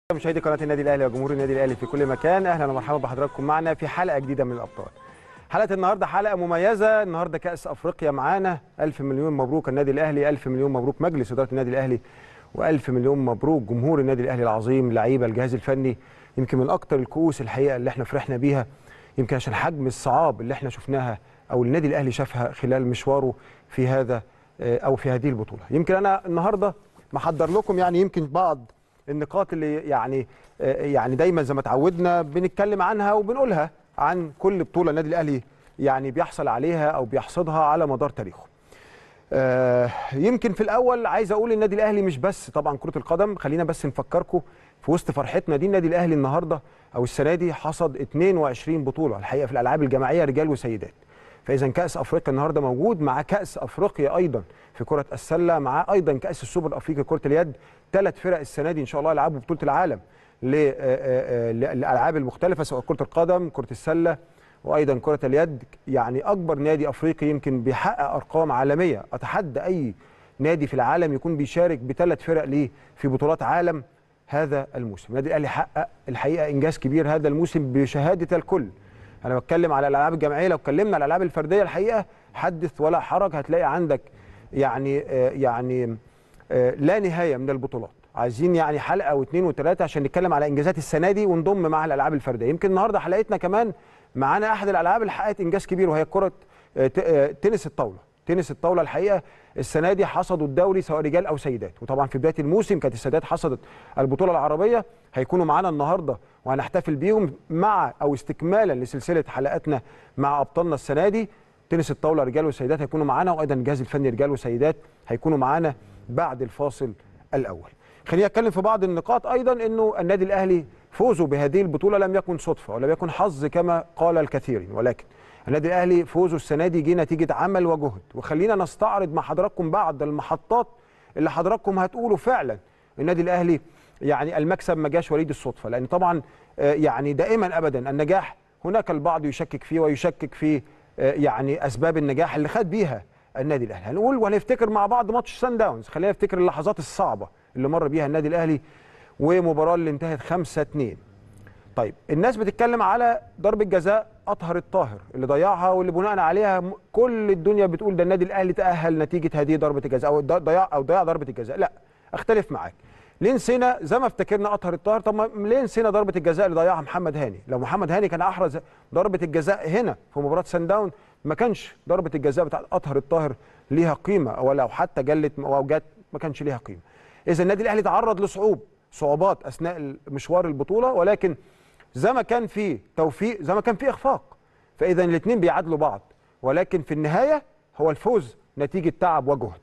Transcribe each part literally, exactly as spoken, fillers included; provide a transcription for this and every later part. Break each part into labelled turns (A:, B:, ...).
A: مشاهدي قناه النادي الاهلي وجمهور النادي الاهلي في كل مكان، اهلا ومرحبا بحضراتكم معنا في حلقه جديده من الابطال. حلقه النهارده حلقه مميزه، النهارده كاس افريقيا معانا. الف مليون مبروك النادي الاهلي، الف مليون مبروك مجلس اداره النادي الاهلي، والف مليون مبروك جمهور النادي الاهلي العظيم، لعيبه، الجهاز الفني. يمكن من اكتر الكؤوس الحقيقه اللي احنا فرحنا بيها، يمكن عشان حجم الصعاب اللي احنا شفناها او النادي الاهلي شافها خلال مشواره في هذا او في هذه البطوله. يمكن انا النهارده محضر لكم يعني يمكن بعض النقاط اللي يعني يعني دايما زي ما اتعودنا بنتكلم عنها وبنقولها عن كل بطوله النادي الاهلي يعني بيحصل عليها او بيحصدها على مدار تاريخه. يمكن في الاول عايز اقول النادي الاهلي مش بس طبعا كره القدم، خلينا بس نفكركم في وسط فرحتنا دي. النادي الاهلي النهارده او السنه دي حصد اتنين وعشرين بطوله الحقيقه في الالعاب الجماعيه رجال وسيدات. فاذا كاس افريقيا النهارده موجود، مع كاس افريقيا ايضا في كره السله، مع ايضا كاس السوبر الافريقي لكره اليد. ثلاث فرق السنه دي ان شاء الله يلعبوا بطوله العالم للالعاب المختلفه، سواء كره القدم، كره السله، وايضا كره اليد. يعني اكبر نادي افريقي يمكن بيحقق ارقام عالميه. اتحدى اي نادي في العالم يكون بيشارك بثلاث فرق ليه في بطولات عالم هذا الموسم. النادي الاهلي حقق الحقيقه انجاز كبير هذا الموسم بشهاده الكل. انا بتكلم على الالعاب الجماعيه، لو اتكلمنا على الالعاب الفرديه الحقيقه حدث ولا حرج، هتلاقي عندك يعني يعني لا نهايه من البطولات. عايزين يعني حلقه واثنين وثلاثه عشان نتكلم على انجازات السنه دي ونضم مع الالعاب الفرديه. يمكن النهارده حلقتنا كمان معانا احد الالعاب اللي حققت انجاز كبير، وهي كره تنس الطاوله. تنس الطاوله الحقيقه السنه دي حصدوا الدوري سواء رجال او سيدات، وطبعا في بدايه الموسم كانت السيدات حصدت البطوله العربيه. هيكونوا معانا النهارده وهنحتفل بيهم مع او استكمالا لسلسله حلقاتنا مع ابطالنا السنه دي. تنس الطاوله رجال وسيدات هيكونوا معانا، وايضا الجهاز الفني رجال وسيدات هيكونوا معانا بعد الفاصل الاول. خلينا نتكلم في بعض النقاط. ايضا انه النادي الاهلي فوزه بهذه البطوله لم يكن صدفه ولم يكن حظ كما قال الكثيرين، ولكن النادي الاهلي فوزه السنه دي جه نتيجه عمل وجهد. وخلينا نستعرض مع حضراتكم بعض المحطات اللي حضراتكم هتقولوا فعلا النادي الاهلي يعني المكسب ما جاش وليد الصدفه، لان طبعا يعني دائما ابدا النجاح هناك البعض يشكك فيه ويشكك في يعني اسباب النجاح اللي خد بيها النادي الاهلي. هنقول وهنفتكر مع بعض ماتش سان داونز، خلينا نفتكر اللحظات الصعبه اللي مر بيها النادي الاهلي ومباراه اللي انتهت خمسة اتنين. طيب الناس بتتكلم على ضربه جزاء اطهر الطاهر اللي ضيعها، واللي بناء عليها كل الدنيا بتقول ده النادي الاهلي تاهل نتيجه هذه ضربه الجزاء او ضياع او ضياع ضربه الجزاء. لا، اختلف معاك. ليه نسينا زي ما افتكرنا اطهر الطاهر؟ طب ما ليه نسينا ضربه الجزاء اللي ضيعها محمد هاني؟ لو محمد هاني كان احرز ضربه الجزاء هنا في مباراه سان داون ما كانش ضربه الجزاء بتاعت اطهر الطاهر ليها قيمه، او لو حتى جلت او جت ما كانش ليها قيمه. اذا النادي الاهلي تعرض لصعوب صعوبات اثناء مشوار البطوله، ولكن زي ما كان في توفيق زي ما كان في اخفاق. فاذا الاثنين بيعادلوا بعض، ولكن في النهايه هو الفوز نتيجه تعب وجهد.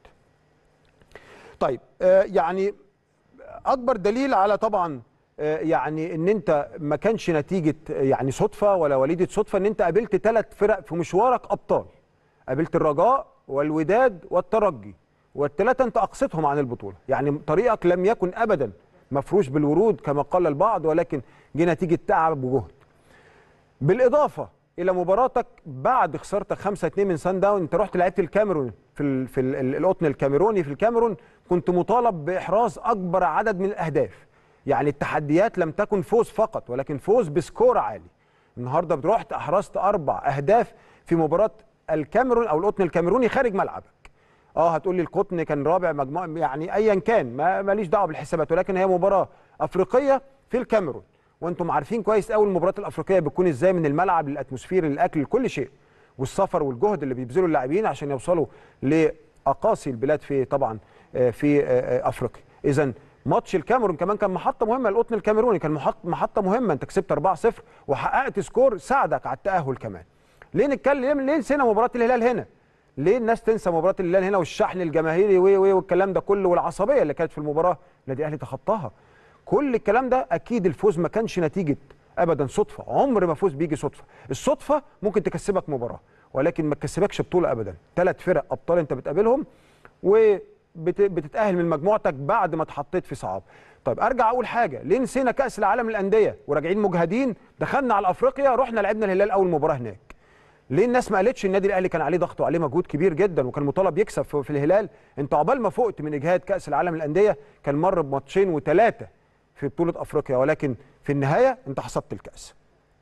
A: طيب آه يعني اكبر دليل على طبعا آه يعني ان انت ما كانش نتيجه يعني صدفه ولا وليده صدفه، ان انت قابلت ثلاث فرق في مشوارك ابطال. قابلت الرجاء والوداد والترجي، والثلاثه انت اقصيتهم عن البطوله. يعني طريقك لم يكن ابدا مفروش بالورود كما قال البعض، ولكن جه نتيجه تعب وجهد. بالاضافه الى مباراتك بعد خسارتك خمسة اتنين من سان داون، انت رحت لعبت الكاميرون في ال في ال القطن الكاميروني في الكاميرون، كنت مطالب باحراز اكبر عدد من الاهداف. يعني التحديات لم تكن فوز فقط، ولكن فوز بسكور عالي. النهارده رحت احرزت اربع اهداف في مباراه الكاميرون او القطن الكاميروني خارج ملعبك. اه هتقول لي القطن كان رابع مجموعه، يعني ايا كان ما ماليش دعوه بالحسابات، ولكن هي مباراه افريقيه في الكاميرون، وانتم عارفين كويس قوي المباريات الافريقيه بتكون ازاي، من الملعب للاتموسفير للاكل لكل شيء، والسفر والجهد اللي بيبذله اللاعبين عشان يوصلوا لاقاصي البلاد في طبعا في افريقيا. اذا ماتش الكاميرون كمان كان محطه مهمه، القطن الكاميروني كان محطه مهمه، انت كسبت أربعة صفر وحققت سكور ساعدك على التاهل كمان. ليه نتكلم ليه نسينا مباراه الهلال هنا؟ ليه الناس تنسى مباراه الهلال هنا والشحن الجماهيري و والكلام ده كله والعصبيه اللي كانت في المباراه؟ النادي الاهلي تخطاها. كل الكلام ده اكيد الفوز ما كانش نتيجه ابدا صدفه، عمر ما فوز بيجي صدفه. الصدفه ممكن تكسبك مباراه ولكن ما تكسبكش بطوله ابدا. ثلاث فرق ابطال انت بتقابلهم وبتتاهل من مجموعتك بعد ما اتحطيت في صعاب. طيب ارجع اقول حاجه، ليه نسينا كاس العالم للانديه وراجعين مجهدين؟ دخلنا على افريقيا رحنا لعبنا الهلال اول مباراه هناك. ليه الناس ما قالتش النادي الاهلي كان عليه ضغط وعليه مجهود كبير جدا وكان مطالب يكسب في الهلال؟ انت عقبال ما فقت من اجهاد كاس العالم للانديه كان مر بماتشين وثلاثه في بطوله افريقيا، ولكن في النهايه انت حصدت الكاس.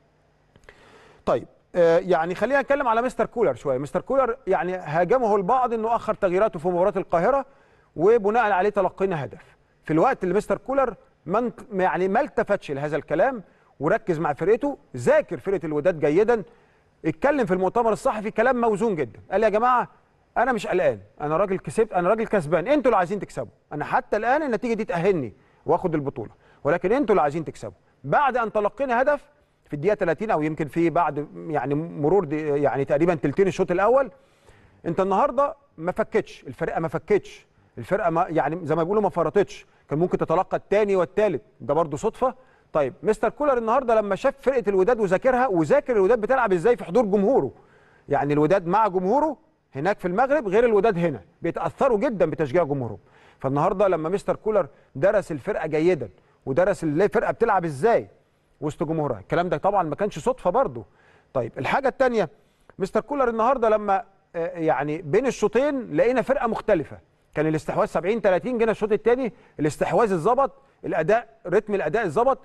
A: طيب آه يعني خلينا نتكلم على مستر كولر شويه. مستر كولر يعني هاجمه البعض انه اخر تغييراته في مباراه القاهره وبناء عليه تلقينا هدف، في الوقت اللي مستر كولر من يعني ما التفتش لهذا الكلام وركز مع فرقته، ذاكر فرقه الوداد جيدا، اتكلم في المؤتمر الصحفي كلام موزون جدا، قال يا جماعه انا مش قلقان، انا راجل كسبت، انا راجل كسبان، انتوا اللي عايزين تكسبوا، انا حتى الان النتيجه دي تاهلني واخد البطوله، ولكن انتوا اللي عايزين تكسبوا. بعد ان تلقينا هدف في الدقيقه ثلاثين او يمكن في بعد يعني مرور دي يعني تقريبا ثلثين الشوط الاول، انت النهارده ما فكتش، الفرقه ما فكتش، الفرقه ما يعني زي ما بيقولوا ما فرطتش، كان ممكن تتلقى الثاني والثالث، ده برده صدفه. طيب مستر كولر النهارده لما شاف فرقه الوداد وذاكرها وذاكر الوداد بتلعب ازاي في حضور جمهوره، يعني الوداد مع جمهوره هناك في المغرب غير الوداد هنا، بيتاثروا جدا بتشجيع جمهورهم. فالنهارده لما مستر كولر درس الفرقه جيدا ودرس الفرقه بتلعب ازاي وسط جمهورها، الكلام ده طبعا ما كانش صدفه برده. طيب الحاجه الثانيه، مستر كولر النهارده لما يعني بين الشوطين لقينا فرقه مختلفه، كان الاستحواذ سبعين ثلاثين، جينا الشوط الثاني الاستحواذ اتظبط، الاداء رتم الاداء اتظبط،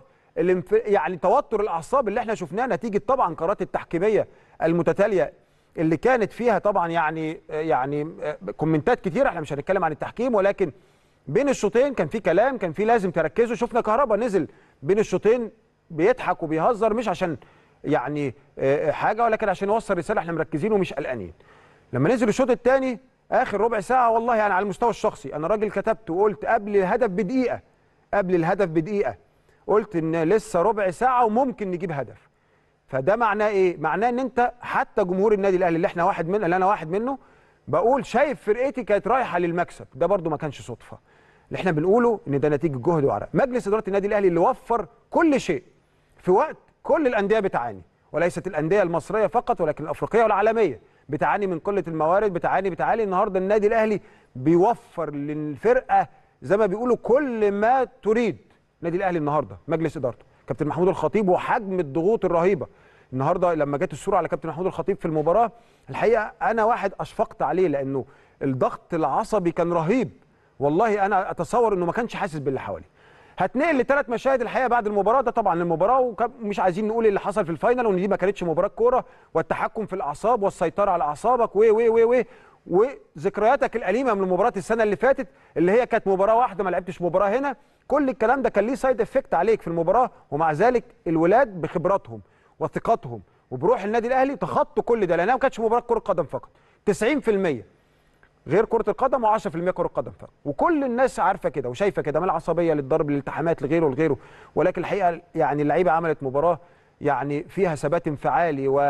A: يعني توتر الاعصاب اللي احنا شفناه نتيجه طبعا قرارات التحكيميه المتتاليه اللي كانت فيها طبعا يعني يعني كومنتات كتير، احنا مش هنتكلم عن التحكيم، ولكن بين الشوطين كان في كلام، كان في لازم تركزوا. شفنا كهربا نزل بين الشوطين بيضحك وبيهزر، مش عشان يعني حاجه ولكن عشان يوصل رساله احنا مركزين ومش قلقانين. لما نزل الشوط الثاني اخر ربع ساعه، والله يعني على المستوى الشخصي انا راجل كتبت وقلت قبل الهدف بدقيقه قبل الهدف بدقيقه قلت ان لسه ربع ساعه وممكن نجيب هدف. فده معناه ايه؟ معناه ان انت حتى جمهور النادي الاهلي اللي احنا واحد منه اللي انا واحد منه بقول شايف فرقتي كانت رايحه للمكسب، ده برده ما كانش صدفه. اللي احنا بنقوله ان ده نتيجه جهد وعرق مجلس اداره النادي الاهلي اللي وفر كل شيء في وقت كل الانديه بتعاني، وليست الانديه المصريه فقط ولكن الافريقيه والعالميه بتعاني من قله الموارد، بتعاني بتعاني النهارده النادي الاهلي بيوفر للفرقه زي ما بيقولوا كل ما تريد. النادي الاهلي النهارده مجلس ادارته كابتن محمود الخطيب وحجم الضغوط الرهيبه النهارده لما جت الصوره على كابتن محمود الخطيب في المباراه، الحقيقه انا واحد اشفقت عليه لانه الضغط العصبي كان رهيب، والله انا اتصور انه ما كانش حاسس باللي حواليه. هتنقل لثلاث مشاهد الحقيقه بعد المباراه، ده طبعا المباراه ومش عايزين نقول اللي حصل في الفاينل وان دي ما كانتش مباراه كوره والتحكم في الاعصاب والسيطره على اعصابك و و و و وذكرياتك الاليمه من مباراه السنه اللي فاتت اللي هي كانت مباراه واحده ما لعبتش مباراه هنا، كل الكلام ده كان ليه سايد افكت عليك في المباراه، ومع ذلك الولاد بخبراتهم وثقتهم وبروح النادي الاهلي تخطوا كل ده لانها ما كانتش مباراه كره قدم فقط، تسعين في المية غير كره القدم وعشرة في المية كره قدم فقط، وكل الناس عارفه كده وشايفه كده، من العصبيه للضرب للالتحامات لغيره ولغيره، ولكن الحقيقه يعني اللعيبه عملت مباراه يعني فيها ثبات انفعالي و...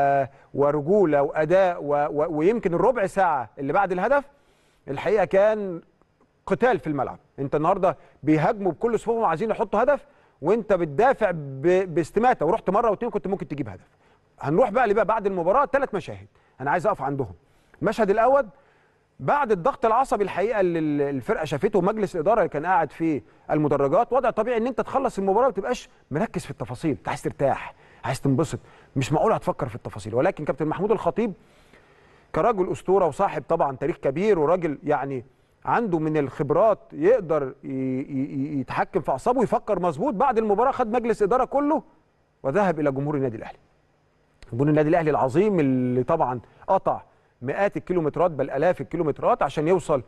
A: ورجوله واداء و... و... ويمكن الربع ساعه اللي بعد الهدف الحقيقه كان قتال في الملعب. انت النهارده بيهاجموا بكل صفوفهم عايزين يحطوا هدف وانت بتدافع ب... باستماته، ورحت مره واثنين كنت ممكن تجيب هدف. هنروح بقى لبقى بعد المباراه ثلاث مشاهد انا عايز اقف عندهم. المشهد الاول بعد الضغط العصبي الحقيقه اللي الفرقه شافته ومجلس الاداره اللي كان قاعد في المدرجات، وضع طبيعي ان انت تخلص المباراه وما تبقاش مركز في التفاصيل، انت عايز ترتاح، عايز تنبسط، مش معقول هتفكر في التفاصيل. ولكن كابتن محمود الخطيب كراجل اسطوره وصاحب طبعا تاريخ كبير وراجل يعني عنده من الخبرات يقدر يتحكم في اعصابه ويفكر مظبوط، بعد المباراه خد مجلس اداره كله وذهب الى جمهور النادي الاهلي. جمهور النادي الاهلي العظيم اللي طبعا قطع مئات الكيلومترات بل الاف الكيلومترات عشان يوصل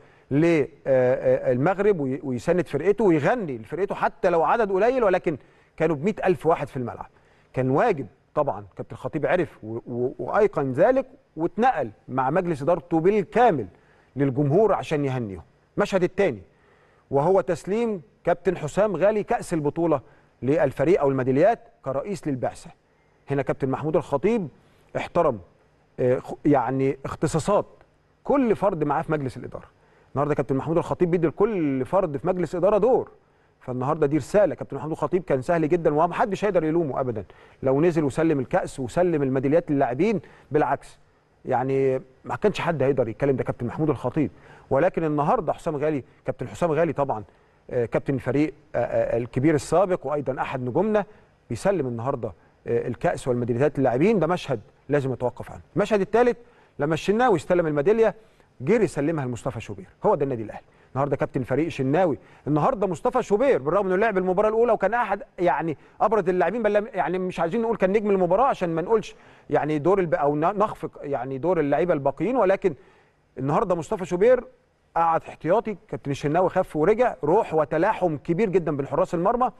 A: للمغرب ويساند فرقته ويغني لفرقته حتى لو عدد قليل، ولكن كانوا ب مئة ألف واحد في الملعب. كان واجب طبعا كابتن الخطيب عرف وايقن ذلك واتنقل مع مجلس ادارته بالكامل للجمهور عشان يهنيهم. المشهد الثاني وهو تسليم كابتن حسام غالي كأس البطولة للفريق او الميداليات كرئيس للبعثة. هنا كابتن محمود الخطيب احترم يعني اختصاصات كل فرد معاه في مجلس الاداره. النهارده كابتن محمود الخطيب بيدي لكل فرد في مجلس اداره دور، فالنهارده دي رساله. كابتن محمود الخطيب كان سهل جدا ومحدش هيقدر يلومه ابدا لو نزل وسلم الكاس وسلم الميداليات للاعبين، بالعكس يعني ما كانش حد هيقدر يتكلم، ده كابتن محمود الخطيب. ولكن النهارده حسام غالي كابتن حسام غالي طبعا كابتن الفريق الكبير السابق وايضا احد نجومنا بيسلم النهارده الكاس والميداليات للاعبين، ده مشهد لازم يتوقف عنه. المشهد الثالث لما الشناوي استلم الميداليه جري سلمها لمصطفى شوبير، هو ده النادي الاهلي. النهارده كابتن فريق الشناوي، النهارده مصطفى شوبير بالرغم انه لعب المباراه الاولى وكان احد يعني ابرز اللاعبين، بل يعني مش عايزين نقول كان نجم المباراه عشان ما نقولش يعني دور الب... او نخفق يعني دور اللعيبه الباقيين، ولكن النهارده مصطفى شوبير قعد احتياطي، كابتن الشناوي خف ورجع، روح وتلاحم كبير جدا بين حراس المرمى.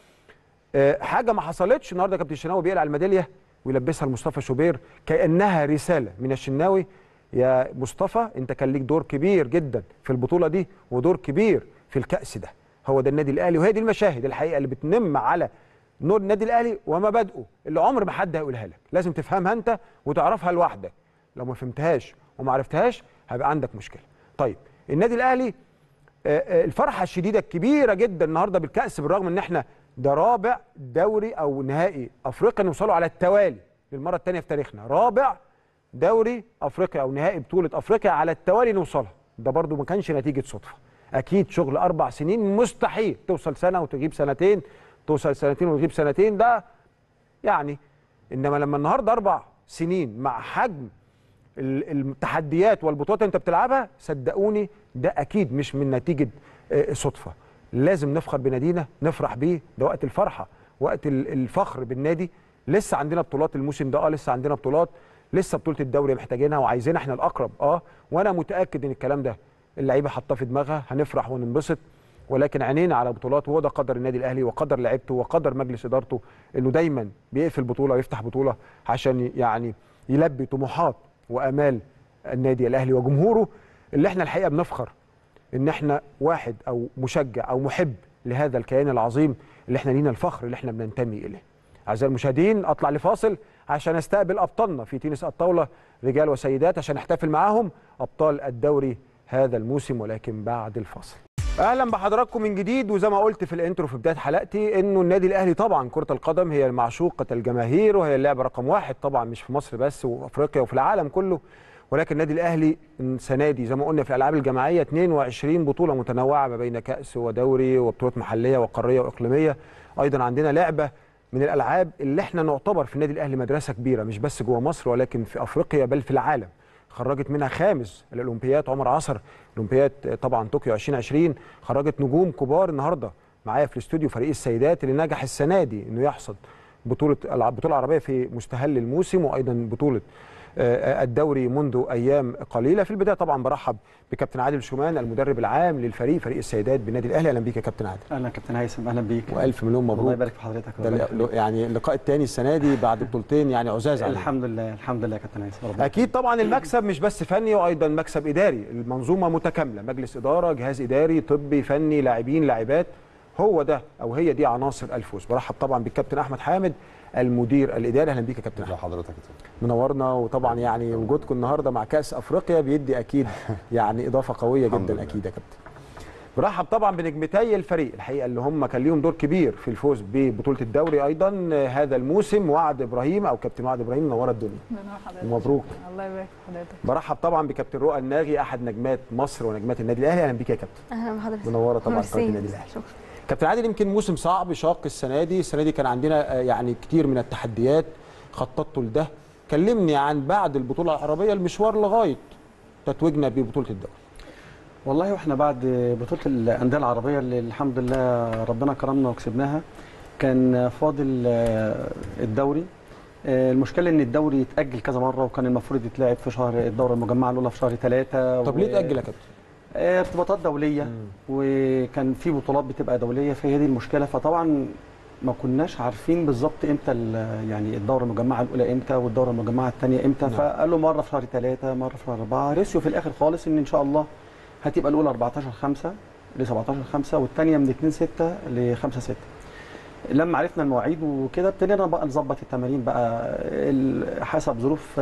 A: أه حاجه ما حصلتش النهارده، كابتن الشناوي بيقلع الميداليه ويلبسها لمصطفى شوبير كانها رساله من الشناوي. يا مصطفى انت كان ليك دور كبير جدا في البطوله دي ودور كبير في الكأس ده، هو ده النادي الاهلي، وهي دي المشاهد الحقيقه اللي بتنم على نور النادي الاهلي ومبادئه اللي عمر ما حد هيقولها لك، لازم تفهمها انت وتعرفها لوحدك، لو ما فهمتهاش وما عرفتهاش هيبقى عندك مشكله. طيب النادي الاهلي الفرحه الشديده الكبيره جدا النهارده بالكأس، بالرغم ان احنا ده رابع دوري او نهائي افريقيا نوصله على التوالي للمره الثانيه في تاريخنا، رابع دوري افريقيا او نهائي بطوله افريقيا على التوالي نوصلها، ده برضو ما كانش نتيجه صدفه، اكيد شغل اربع سنين، مستحيل توصل سنه وتغيب سنتين، توصل سنتين وتغيب سنتين، ده يعني انما لما النهارده اربع سنين مع حجم التحديات والبطولات اللي انت بتلعبها، صدقوني ده اكيد مش من نتيجه صدفه، لازم نفخر بنادينا، نفرح بيه، ده وقت الفرحه، وقت الفخر بالنادي. لسه عندنا بطولات الموسم ده، اه لسه عندنا بطولات، لسه بطوله الدوري محتاجينها وعايزينها احنا الاقرب، اه وانا متاكد ان الكلام ده اللعيبه حاطاه في دماغها، هنفرح وننبسط، ولكن عينينا على بطولات، وهو ده قدر النادي الاهلي وقدر لعيبته وقدر مجلس ادارته، انه دايما بيقفل بطوله ويفتح بطوله عشان يعني يلبي طموحات وامال النادي الاهلي وجمهوره، اللي احنا الحقيقه بنفخر ان احنا واحد او مشجع او محب لهذا الكيان العظيم اللي احنا لينا الفخر اللي احنا بننتمي اليه. اعزائي المشاهدين اطلع لفاصل عشان استقبل ابطالنا في تنس الطاوله رجال وسيدات عشان نحتفل معاهم ابطال الدوري هذا الموسم، ولكن بعد الفاصل. اهلا بحضراتكم من جديد، وزي ما قلت في الانترو في بدايه حلقتي انه النادي الاهلي طبعا كره القدم هي معشوقه الجماهير، وهي اللعبه رقم واحد طبعا مش في مصر بس وفي افريقيا وفي العالم كله، ولكن النادي الاهلي السنه دي زي ما قلنا في الالعاب الجماعيه اثنين وعشرين بطوله متنوعه ما بين كاس ودوري وبطولات محليه وقاريه واقليميه. ايضا عندنا لعبه من الالعاب اللي احنا نعتبر في النادي الاهلي مدرسه كبيره مش بس جوه مصر ولكن في افريقيا بل في العالم، خرجت منها خامس الاولمبياد عمر عصر، اولمبياد طبعا طوكيو ألفين وعشرين، خرجت نجوم كبار. النهارده معايا في الاستوديو فريق السيدات اللي نجح السنه دي انه يحصد بطوله البطوله العربيه في مستهل الموسم، وايضا بطوله الدوري منذ ايام قليله. في البدايه طبعا برحب بكابتن عادل شومان المدرب العام للفريق فريق السيدات بالنادي الاهلي. اهلا بيك يا كابتن عادل.
B: اهلا كابتن هيثم، اهلا بيك
A: والف مليون مبروك.
B: الله يبارك في حضرتك.
A: ده يعني اللقاء الثاني السنه دي بعد بطولتين يعني عزاز عليك.
B: الحمد لله الحمد لله يا كابتن هيثم.
A: اكيد طبعا المكسب مش بس فني وايضا مكسب اداري، المنظومه متكامله، مجلس اداره، جهاز اداري، طبي، فني، لاعبين، لاعبات، هو ده او هي دي عناصر الفوز. برحب طبعا بالكابتن احمد حامد المدير الاداري. اهلا بيك يا كابتن احمد.
C: حضرتك
A: منورنا، وطبعا يعني وجودكم النهارده مع كاس افريقيا بيدي اكيد يعني اضافه قويه جدا اكيد يا كابتن. برحب طبعا بنجمتي الفريق الحقيقه اللي هم كان ليهم دور كبير في الفوز ببطوله الدوري ايضا هذا الموسم، وعد ابراهيم او كابتن وعد ابراهيم، منوره الدنيا. ومبروك.
D: الله يبارك في حضرتك.
A: برحب طبعا بكابتن رؤى الناغي احد نجمات مصر ونجمات النادي الاهلي. اهلا بيك يا كابتن.
D: اهلا بحضرتك.
A: منوره طبعا قناه النادي الاهلي. شكرا. كابتن عادل، يمكن موسم صعب شاق السنه دي، السنه دي كان عندنا يعني كتير من التحديات خططتوا لده، كلمني عن بعد البطوله العربيه المشوار لغايه تتويجنا ببطوله الدوري.
B: والله واحنا بعد بطوله الانديه العربيه اللي الحمد لله ربنا كرمنا وكسبناها، كان فاضل الدوري. المشكله ان الدوري اتاجل كذا مره، وكان المفروض يتلعب في شهر الدوره المجمعه الاولى في شهر ثلاثة.
A: طب و... ليه اتاجل يا كابتن؟
B: ارتباطات دوليه مم. وكان في بطولات بتبقى دوليه، فهي دي المشكله. فطبعا ما كناش عارفين بالظبط امتى يعني الدوره المجمعه الاولى امتى والدوره المجمعه الثانيه امتى. نعم. فقالوا مره في شهر ثلاثة مره في شهر أربعة، رسيوا في الاخر خالص ان ان شاء الله هتبقى الاولى أربعتاشر خمسة ل سبعتاشر خمسة والثانيه من اتنين ستة ل خمسة ستة. لما عرفنا المواعيد وكده ابتدينا بقى نظبط التمارين بقى حسب ظروف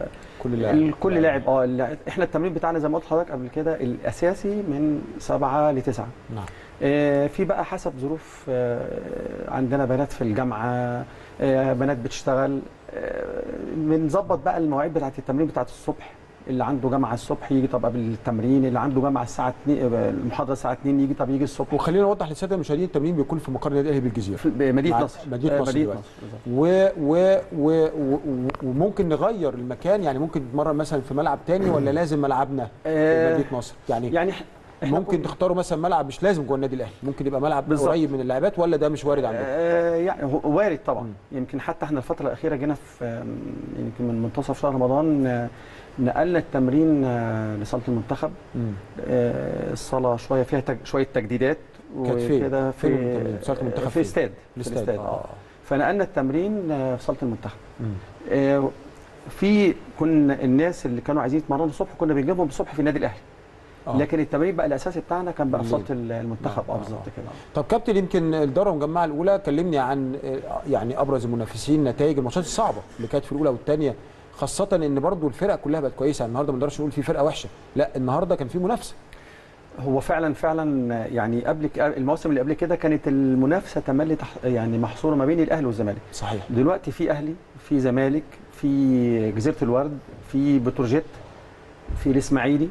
A: كل لاعب
B: كل لاعب. اه احنا التمرين بتاعنا زي ما قلت لحضرتك قبل كده الاساسي من سبعة ل تسعة.
A: نعم.
B: آه في بقى حسب ظروف، آه عندنا بنات في الجامعه، آه بنات بتشتغل، آه بنظبط بقى المواعيد بتاعه التمرين بتاعه الصبح. اللي عنده جامعه الصبح يجي طب قبل التمرين، اللي عنده جامعه الساعه اتنين المحاضره الساعه اتنين يجي طب يجي الصبح.
A: وخلينا نوضح للساده المشاهدين التمرين بيكون في مقر النادي الاهلي بالجزيره
B: في مدينه نصر.
A: مدينه نصر, مدينة نصر. و... و... و... و... وممكن نغير المكان، يعني ممكن نتمرن مثلا في ملعب تاني ولا لازم ملعبنا في مدينه نصر؟ يعني
B: يعني
A: ممكن تختاروا مثلا ملعب مش لازم جوه النادي الاهلي، ممكن يبقى ملعب بالزبط. قريب من اللاعبات ولا ده مش وارد عندكم؟
B: آه يعني هو وارد طبعا. م. يمكن حتى احنا الفتره الاخيره جينا في يمكن من منتصف شهر رمضان نقلنا التمرين لصاله المنتخب. آه الصاله شويه فيها تج... شويه تجديدات
A: وكده في صاله المنتخب
B: في استاد في الاستاد اه فنقلنا التمرين في صاله المنتخب. آه في كنا الناس اللي كانوا عايزين يتمرنوا الصبح كنا بنجيبهم الصبح في النادي الاهلي. آه. لكن التمرين بقى الاساسي بتاعنا كان بقى في صاله المنتخب. اه بالظبط كده.
A: طب كابتن، يمكن الدوره المجمعه الاولى كلمني عن يعني ابرز المنافسين، نتائج الماتشات الصعبه اللي كانت في الاولى والثانيه، خاصه ان برضو الفرق كلها بقت كويسه. النهارده ما نقدرش نقول في فرقه وحشه، لا النهارده كان في منافسه.
B: هو فعلا فعلا يعني قبل المواسم اللي قبل كده كانت المنافسه تملي يعني محصوره ما بين الاهلي والزمالك.
A: صحيح.
B: دلوقتي في اهلي، في زمالك، في جزيره الورد، في بتروجيت، في الاسماعيلي.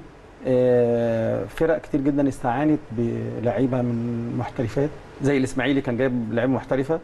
B: فرق كتير جدا استعانت بلعيبه من محترفات، زي الاسماعيلي كان جايب لعيبه محترفه.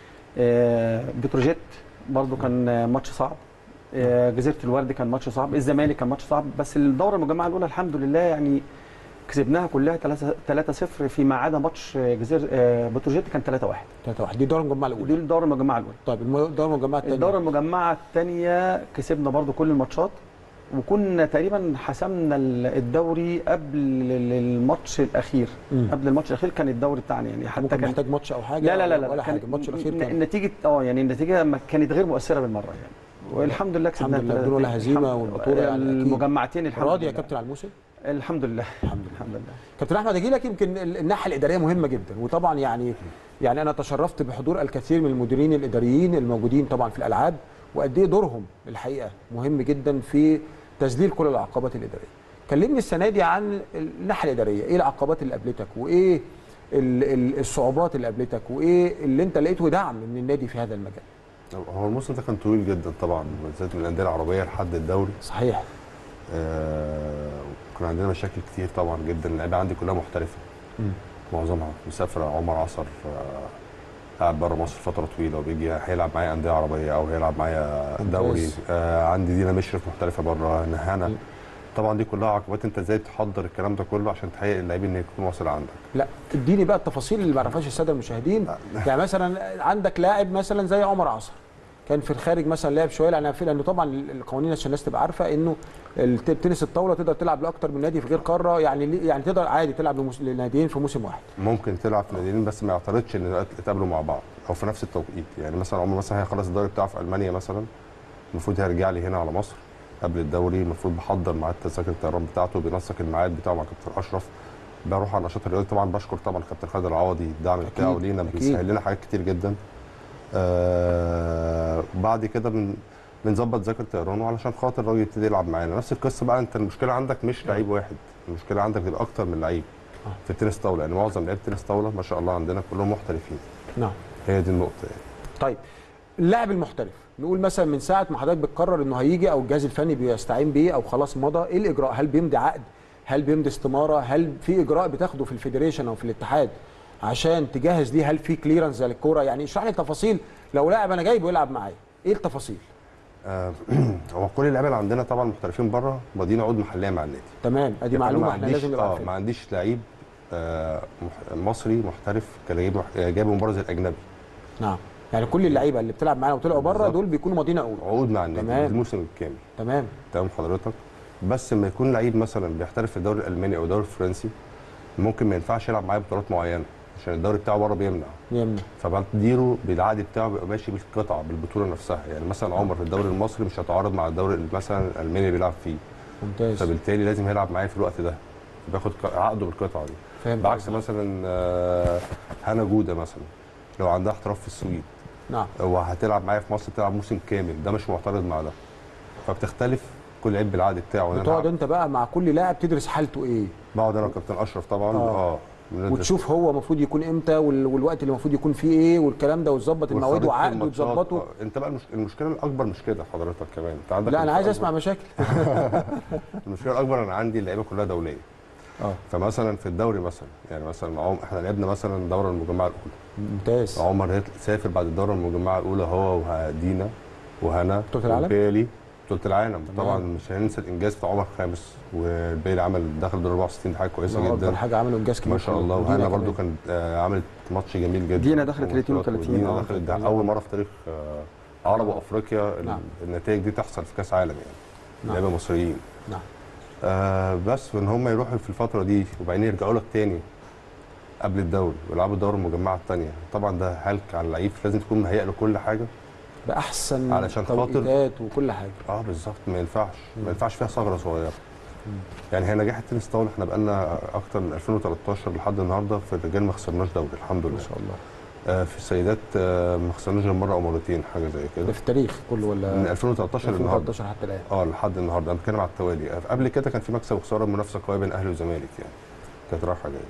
B: بتروجيت برضو كان ماتش صعب. جزيره الورد كان ماتش صعب. الزمالك كان ماتش صعب. بس الدوره المجمعه الاولى الحمد لله يعني كسبناها كلها ثلاثة صفر فيما عدا ماتش جزيره بتروجيت كان ثلاثة واحد.
A: ثلاثة واحد دي الدوره المجمعه الاولى.
B: دي الدوره المجمعه الاولى.
A: طيب الدوره المجمعه الثانيه؟
B: الدوره المجمعه الثانيه كسبنا برضو كل الماتشات، وكنا تقريبا حسمنا الدوري قبل الماتش الاخير. مم. قبل الماتش الاخير كان الدوري بتاعنا يعني حتى
A: كان
B: كان
A: محتاج ماتش او حاجه.
B: لا لا لا, لا
A: ولا حاجه. الماتش الاخير كان
B: النتيجه اه يعني النتيجه كانت غير مؤثره بالمره يعني، والحمد لله كسبنا
A: الحمد لله بدون ولا هزيمه والبطوله
B: يعني المجمعتين الحمد لله.
A: راضي يا كابتن على الموسم؟
B: الحمد لله
A: الحمد لله. الحمد لله. كابتن احمد، اجي لك. يمكن الناحيه الاداريه مهمه جدا، وطبعا يعني يعني انا تشرفت بحضور الكثير من المديرين الاداريين الموجودين طبعا في الالعاب، وقد ايه دورهم الحقيقه مهم جدا في تذليل كل العقبات الاداريه. كلمني السنه دي عن الناحيه الاداريه، ايه العقبات اللي قابلتك، وايه الصعوبات اللي قابلتك، وايه اللي انت لقيته دعم من النادي في هذا المجال؟
C: هو الموسم ده كان طويل جدا طبعا، بالذات من الانديه العربيه لحد الدوري.
A: صحيح.
C: آه كان عندنا مشاكل كتير طبعا جدا. اللعيبه عندي كلها محترفه، م. معظمها مسافره. عمر عصر آه قاعد بره مصر فتره طويله وبيجي هيلعب معايا انديه عربيه او هيلعب معايا دوري. آه عندي دينا مشرف محترفه بره. نهانا. طبعا دي كلها عقبات، انت ازاي تحضر الكلام ده كله عشان تهيئ اللعيب ان يكون واصل عندك.
A: لا اديني بقى التفاصيل اللي ما يعرفهاش الساده المشاهدين. يعني مثلا عندك لاعب مثلا زي عمر عصر كان في الخارج مثلا لعب شويه، لان لانه طبعا القوانين عشان الناس تبقى عارفه انه التنس الطاوله تقدر تلعب لاكثر من نادي في غير قاره، يعني يعني تقدر عادي تلعب لناديين في موسم واحد.
C: ممكن تلعب في ناديين بس ما يعترضش ان يتقابلوا مع بعض او في نفس التوقيت. يعني مثلا عمر مثلا هيخلص الدوري بتاعه في المانيا مثلا، المفروض هيرجع لي هنا على مصر قبل الدوري، المفروض بحضر ميعاد تذاكر الطيران بتاعته، بينسق الميعاد بتاعه مع كابتن اشرف، بروح على النشاط الرياضي. طبعا بشكر طبعا كابتن خالد العوضي، الدعم بتاعه لينا بيسهل لنا حاجات كتير جدا. آه بعد كده بن بنظبط ذاكر طيرانه علشان خاطر الراجل يبتدي يلعب معانا. نفس القصه بقى، انت المشكله عندك مش لعيب واحد، المشكله عندك تبقى اكتر من لعيب في التنس طاوله، يعني معظم لعيبه التنس طاوله ما شاء الله عندنا كلهم محترفين.
A: نعم.
C: هي دي النقطه يعني.
A: طيب اللاعب المحترف، نقول مثلا من ساعه ما حضرتك بتقرر انه هيجي او الجهاز الفني بيستعين بيه او خلاص مضى، ايه الاجراء؟ هل بيمضي عقد؟ هل بيمضي استماره؟ هل في اجراء بتاخده في الفيدريشن او في الاتحاد عشان تجهز ليه؟ هل في كليرنس زي الكوره؟ يعني اشرح لي تفاصيل. لو لاعب انا جايبه يلعب معايا، ايه التفاصيل؟
C: آه هو كل اللعيبه اللي عندنا طبعا محترفين بره ماضيين عقود محليه مع النادي.
A: تمام، ادي معلومه احنا لازم نبقى عارفينها.
C: اه ما عنديش لعيب آه مصري محترف كان جايب جايب من بره زي الاجنبي.
A: نعم، يعني كل اللعيبه اللي بتلعب معانا وطلعوا بره دول بيكونوا ماضيين عقود
C: عقود مع النادي الموسم الكامل.
A: تمام
C: تمام حضرتك. بس لما يكون لعيب مثلا بيحترف في الدوري الالماني او الدوري الفرنسي، ممكن ما ينفعش يلعب معايا بطولات معينه عشان الدوري بتاعه بره بيمنع
A: يمنع
C: فبديره بالعقد بتاعه بيبقى ماشي بالقطعه بالبطوله نفسها. يعني مثلا عمر في الدوري المصري مش هيتعارض مع الدوري مثلا الالماني اللي بيلعب فيه.
A: ممتاز.
C: فبالتالي لازم يلعب معايا في الوقت ده، بياخد عقده بالقطعه دي.
A: فهمت.
C: بعكس مثلا هنا جوده مثلا لو عندها احتراف في السويد،
A: نعم،
C: وهتلعب معايا في مصر تلعب موسم كامل، ده مش معترض مع ده. فبتختلف كل لعيب بالعقد بتاعه.
A: بتقعد انت بقى مع كل لاعب تدرس حالته ايه؟
C: بقعد انا وكابتن اشرف طبعا اه,
A: آه. وتشوف هو المفروض يكون امتى والوقت اللي المفروض يكون فيه ايه والكلام ده، وتظبط المواعيد وعقده وتظبطه.
C: آه. انت بقى المشكله الاكبر مش كده حضرتك كمان، انت عندك
A: لا انا عايز اسمع مشاكل.
C: المشكله الاكبر انا عندي اللعيبه كلها دوليه.
A: اه
C: فمثلا في الدوري مثلا يعني مثلا معاهم احنا لعبنا مثلا الدوره المجمعه الاولى.
A: ممتاز.
C: عمر سافر بعد الدوره المجمعه الاولى هو ودينا وهنا
A: وبيلي
C: بطوله العالم طبعا مش هننسى الانجاز بتاع عمر خامس، والباقي عمل دخل دور أربعة وستين، دي حاجه كويسه جدا.
A: اكبر حاجه عملوا انجاز كبير
C: ما شاء الله. وهنا برده كان آه عملت ماتش جميل جدا.
B: دينا دخلت ال اتنين وتلاتين.
C: دينا دخلت ده اول مره في تاريخ آه عرب وافريقيا
A: نعم.
C: النتائج دي تحصل في كاس عالم يعني.
A: نعم.
C: لعيبه مصريين.
A: نعم.
C: آه بس وان هم يروحوا في الفتره دي وبعدين يرجعوا لك تاني قبل الدوري ويلعبوا الدوري المجمعه الثانيه، طبعا ده هلك على اللعيب، لازم تكون مهيئ له كل حاجه
A: باحسن
C: علشان خاطر
A: توقيتات وكل حاجه.
C: اه بالظبط، ما ينفعش ما ينفعش فيها ثغره صغيره. يعني هي نجاح التنس طاوله احنا بقالنا اكتر من ألفين وتلتاشر لحد النهارده في الرجال ما خسرناش دوري الحمد لله.
A: ما شاء الله.
C: آه في السيدات آه ما خسرناش غير مره او مرتين حاجه زي كده.
A: ده في التاريخ كله ولا
C: من ألفين وتلتاشر للنهارده؟
A: ألفين وتلتاشر حتى الان.
C: اه لحد النهارده انا بتكلم على التوالي. قبل كده كان في مكسب وخساره، منافسه قويه بين اهلي وزمالك يعني، كانت رايحه جايه.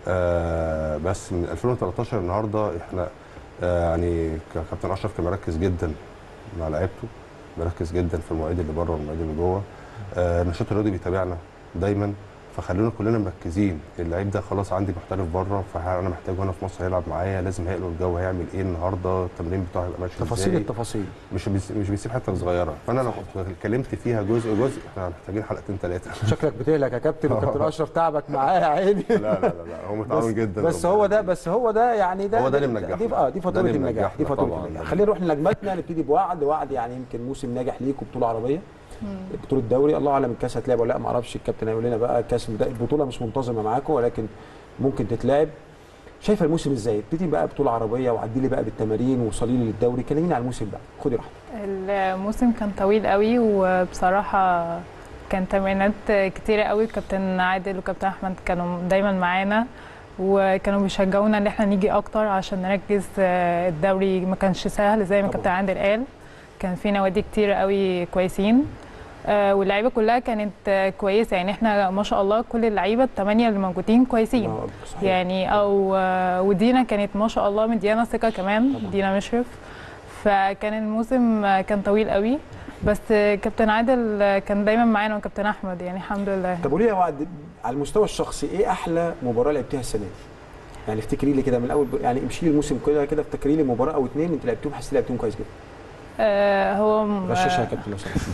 C: آه بس من ألفين وتلتاشر النهارده احنا آه يعني كابتن اشرف كان مركز جدا مع لعيبته، مركز جدا في المواعيد اللي بره والمواعيد اللي جوه. آه النشاط الرياضي بيتابعنا دايما، فخلونا كلنا مركزين. اللعيب ده خلاص عندي محترف بره، فانا محتاجه هنا في مصر هيلعب معايا، لازم هيقلق الجو، هيعمل ايه النهارده، التمرين بتاعه هيبقى ماشي ازاي،
A: تفاصيل التفاصيل
C: مش مش بيسيب حته صغيره. فانا لو اتكلمت فيها جزء جزء احنا محتاجين حلقتين ثلاثه.
A: شكلك بتهلك يا كابتن، وكابتن اشرف تعبك معايا يا عيني.
C: لا لا لا لا هو متعاون جدا.
A: بس هو ده بس هو ده يعني ده
C: هو ده اللي منجحنا.
A: دي اه دي فاتوره النجاح، دي فاتوره النجاح. خلينا نروح لنجماتنا، نبتدي بوعد. وعد يعني يمكن موسم ناجح ليكم، بطوله عربيه، بطوله دوري، الله اعلم الكاس هتلعب ولا لا، ما اعرفش، الكابتن هيقول لنا بقى. كاس البطوله مش منتظمه معاكم ولكن ممكن تتلعب. شايفه الموسم ازاي؟ ابتدي بقى بطوله عربيه وعدي لي بقى بالتمارين ووصلي لي للدوري، كلميني على الموسم بقى، خدي راحتك.
D: الموسم كان طويل قوي، وبصراحه كان تمرينات كتيره قوي. كابتن عادل وكابتن احمد كانوا دايما معانا، وكانوا بيشجعونا ان احنا نيجي اكتر عشان نركز. الدوري ما كانش سهل زي ما كابتن عادل قال، كان في نوادي كتير قوي كويسين، آه واللعيبه كلها كانت آه كويسه. يعني احنا ما شاء الله كل اللعيبه الثمانيه اللي موجودين كويسين يعني. او آه ودينا كانت ما شاء الله مديانا ثقه كمان طبعا. دينا مشرف. فكان الموسم آه كان طويل قوي، بس آه كابتن عادل آه كان دايما معانا، وكابتن احمد يعني الحمد لله.
A: طب قولي لي يا وعد، على المستوى الشخصي ايه احلى مباراه لعبتيها السنه دي؟ يعني افتكري لي كده من الاول، يعني امشي لي الموسم كده كده، افتكري لي مباراه او اثنين انت لعبتيهم حسيت لعبتيهم كويس جدا.
D: آه هو
A: غشاشها يا كابتن لو سمحت.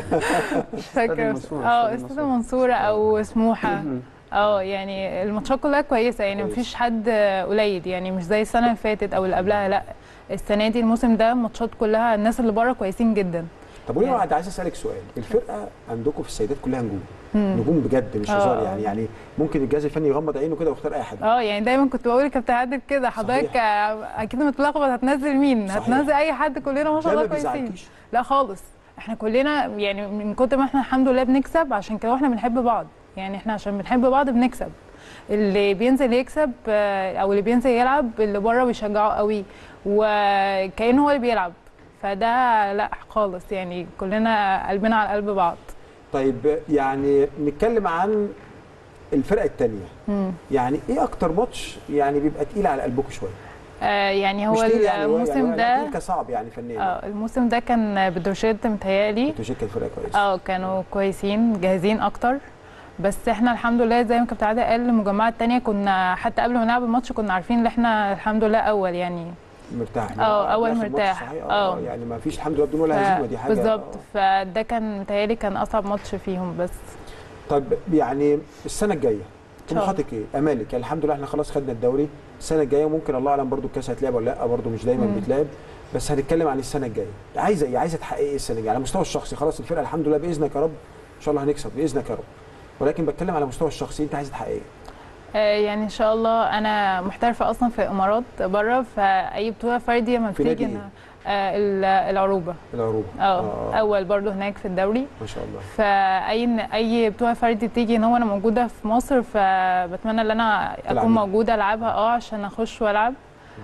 D: مش فاكره. اه استاذ منصوره او سموحه. اه يعني الماتشات كلها كويسه يعني، مفيش حد قليل يعني، مش زي السنه اللي فاتت او اللي قبلها. لا السنه دي الموسم ده الماتشات كلها الناس اللي بره كويسين جدا.
A: طب قولي لي، عايز اسالك سؤال، الفرقه عندكم في السيدات كلها نجوم، نجوم بجد مش هزار يعني. يعني ممكن الجهاز الفني يغمض عينه كده ويختار اي حد.
D: اه يعني دايما كنت بقول لكابتن عادل كده، حضرتك اكيد متلخبط هتنزل مين؟ صحيح. هتنزل اي حد، كلنا ما شاء الله كويسين. لا خالص، احنا كلنا يعني من كتر ما احنا الحمد لله بنكسب، عشان كده واحنا بنحب بعض يعني. احنا عشان بنحب بعض بنكسب. اللي بينزل يكسب او اللي بينزل يلعب، اللي بره بيشجعوا قوي وكأنه هو اللي بيلعب. فده لا خالص يعني، كلنا قلبنا على قلب بعض.
A: طيب يعني نتكلم عن الفرقه الثانيه، يعني ايه اكتر ماتش يعني بيبقى تقيل على قلبكم شويه؟
D: آه يعني هو
A: يعني
D: الموسم
A: يعني
D: ده
A: كصعب يعني فنيا.
D: اه الموسم ده كان بدروشيت متهيألي.
A: بدروشيت كان فرقه كويسه.
D: اه كانوا كويسين جاهزين اكتر، بس احنا الحمد لله زي ما كابتن عادل قال، المجمعات الثانيه كنا حتى قبل ما نلعب الماتش كنا عارفين ان احنا الحمد لله اول يعني
A: مرتاح.
D: اه اول مرتاح.
A: اه يعني ما فيش الحمد لله بدون ولا هزيمه، دي حاجه
D: بالظبط. فده كان متهيألي كان اصعب ماتش فيهم. بس
A: طيب يعني السنه الجايه طموحاتك ايه؟ امالك يعني الحمد لله احنا خلاص خدنا الدوري، السنه الجايه ممكن الله اعلم برضو الكاس هتلعب ولا لا، برضو مش دايما بيتلعب، بس هنتكلم عن السنه الجايه. عايزه ايه؟ عايزه تحققي ايه السنه الجايه على المستوى الشخصي؟ خلاص الفرقه الحمد لله باذنك يا رب ان شاء الله هنكسب باذنك يا رب، ولكن بتكلم على المستوى الشخصي، انت عايزه تحققي ايه؟
D: يعني ان شاء الله انا محترفه اصلا في الامارات بره، فاي بطوله فرديه ما بتيجي آه العروبه.
A: العروبه
D: اه اول برضو هناك في الدوري
A: ما شاء الله.
D: فاي اي بطوله فردي تيجي ان هو انا موجوده في مصر، فبتمنى ان انا اكون موجوده العبها اه عشان اخش والعب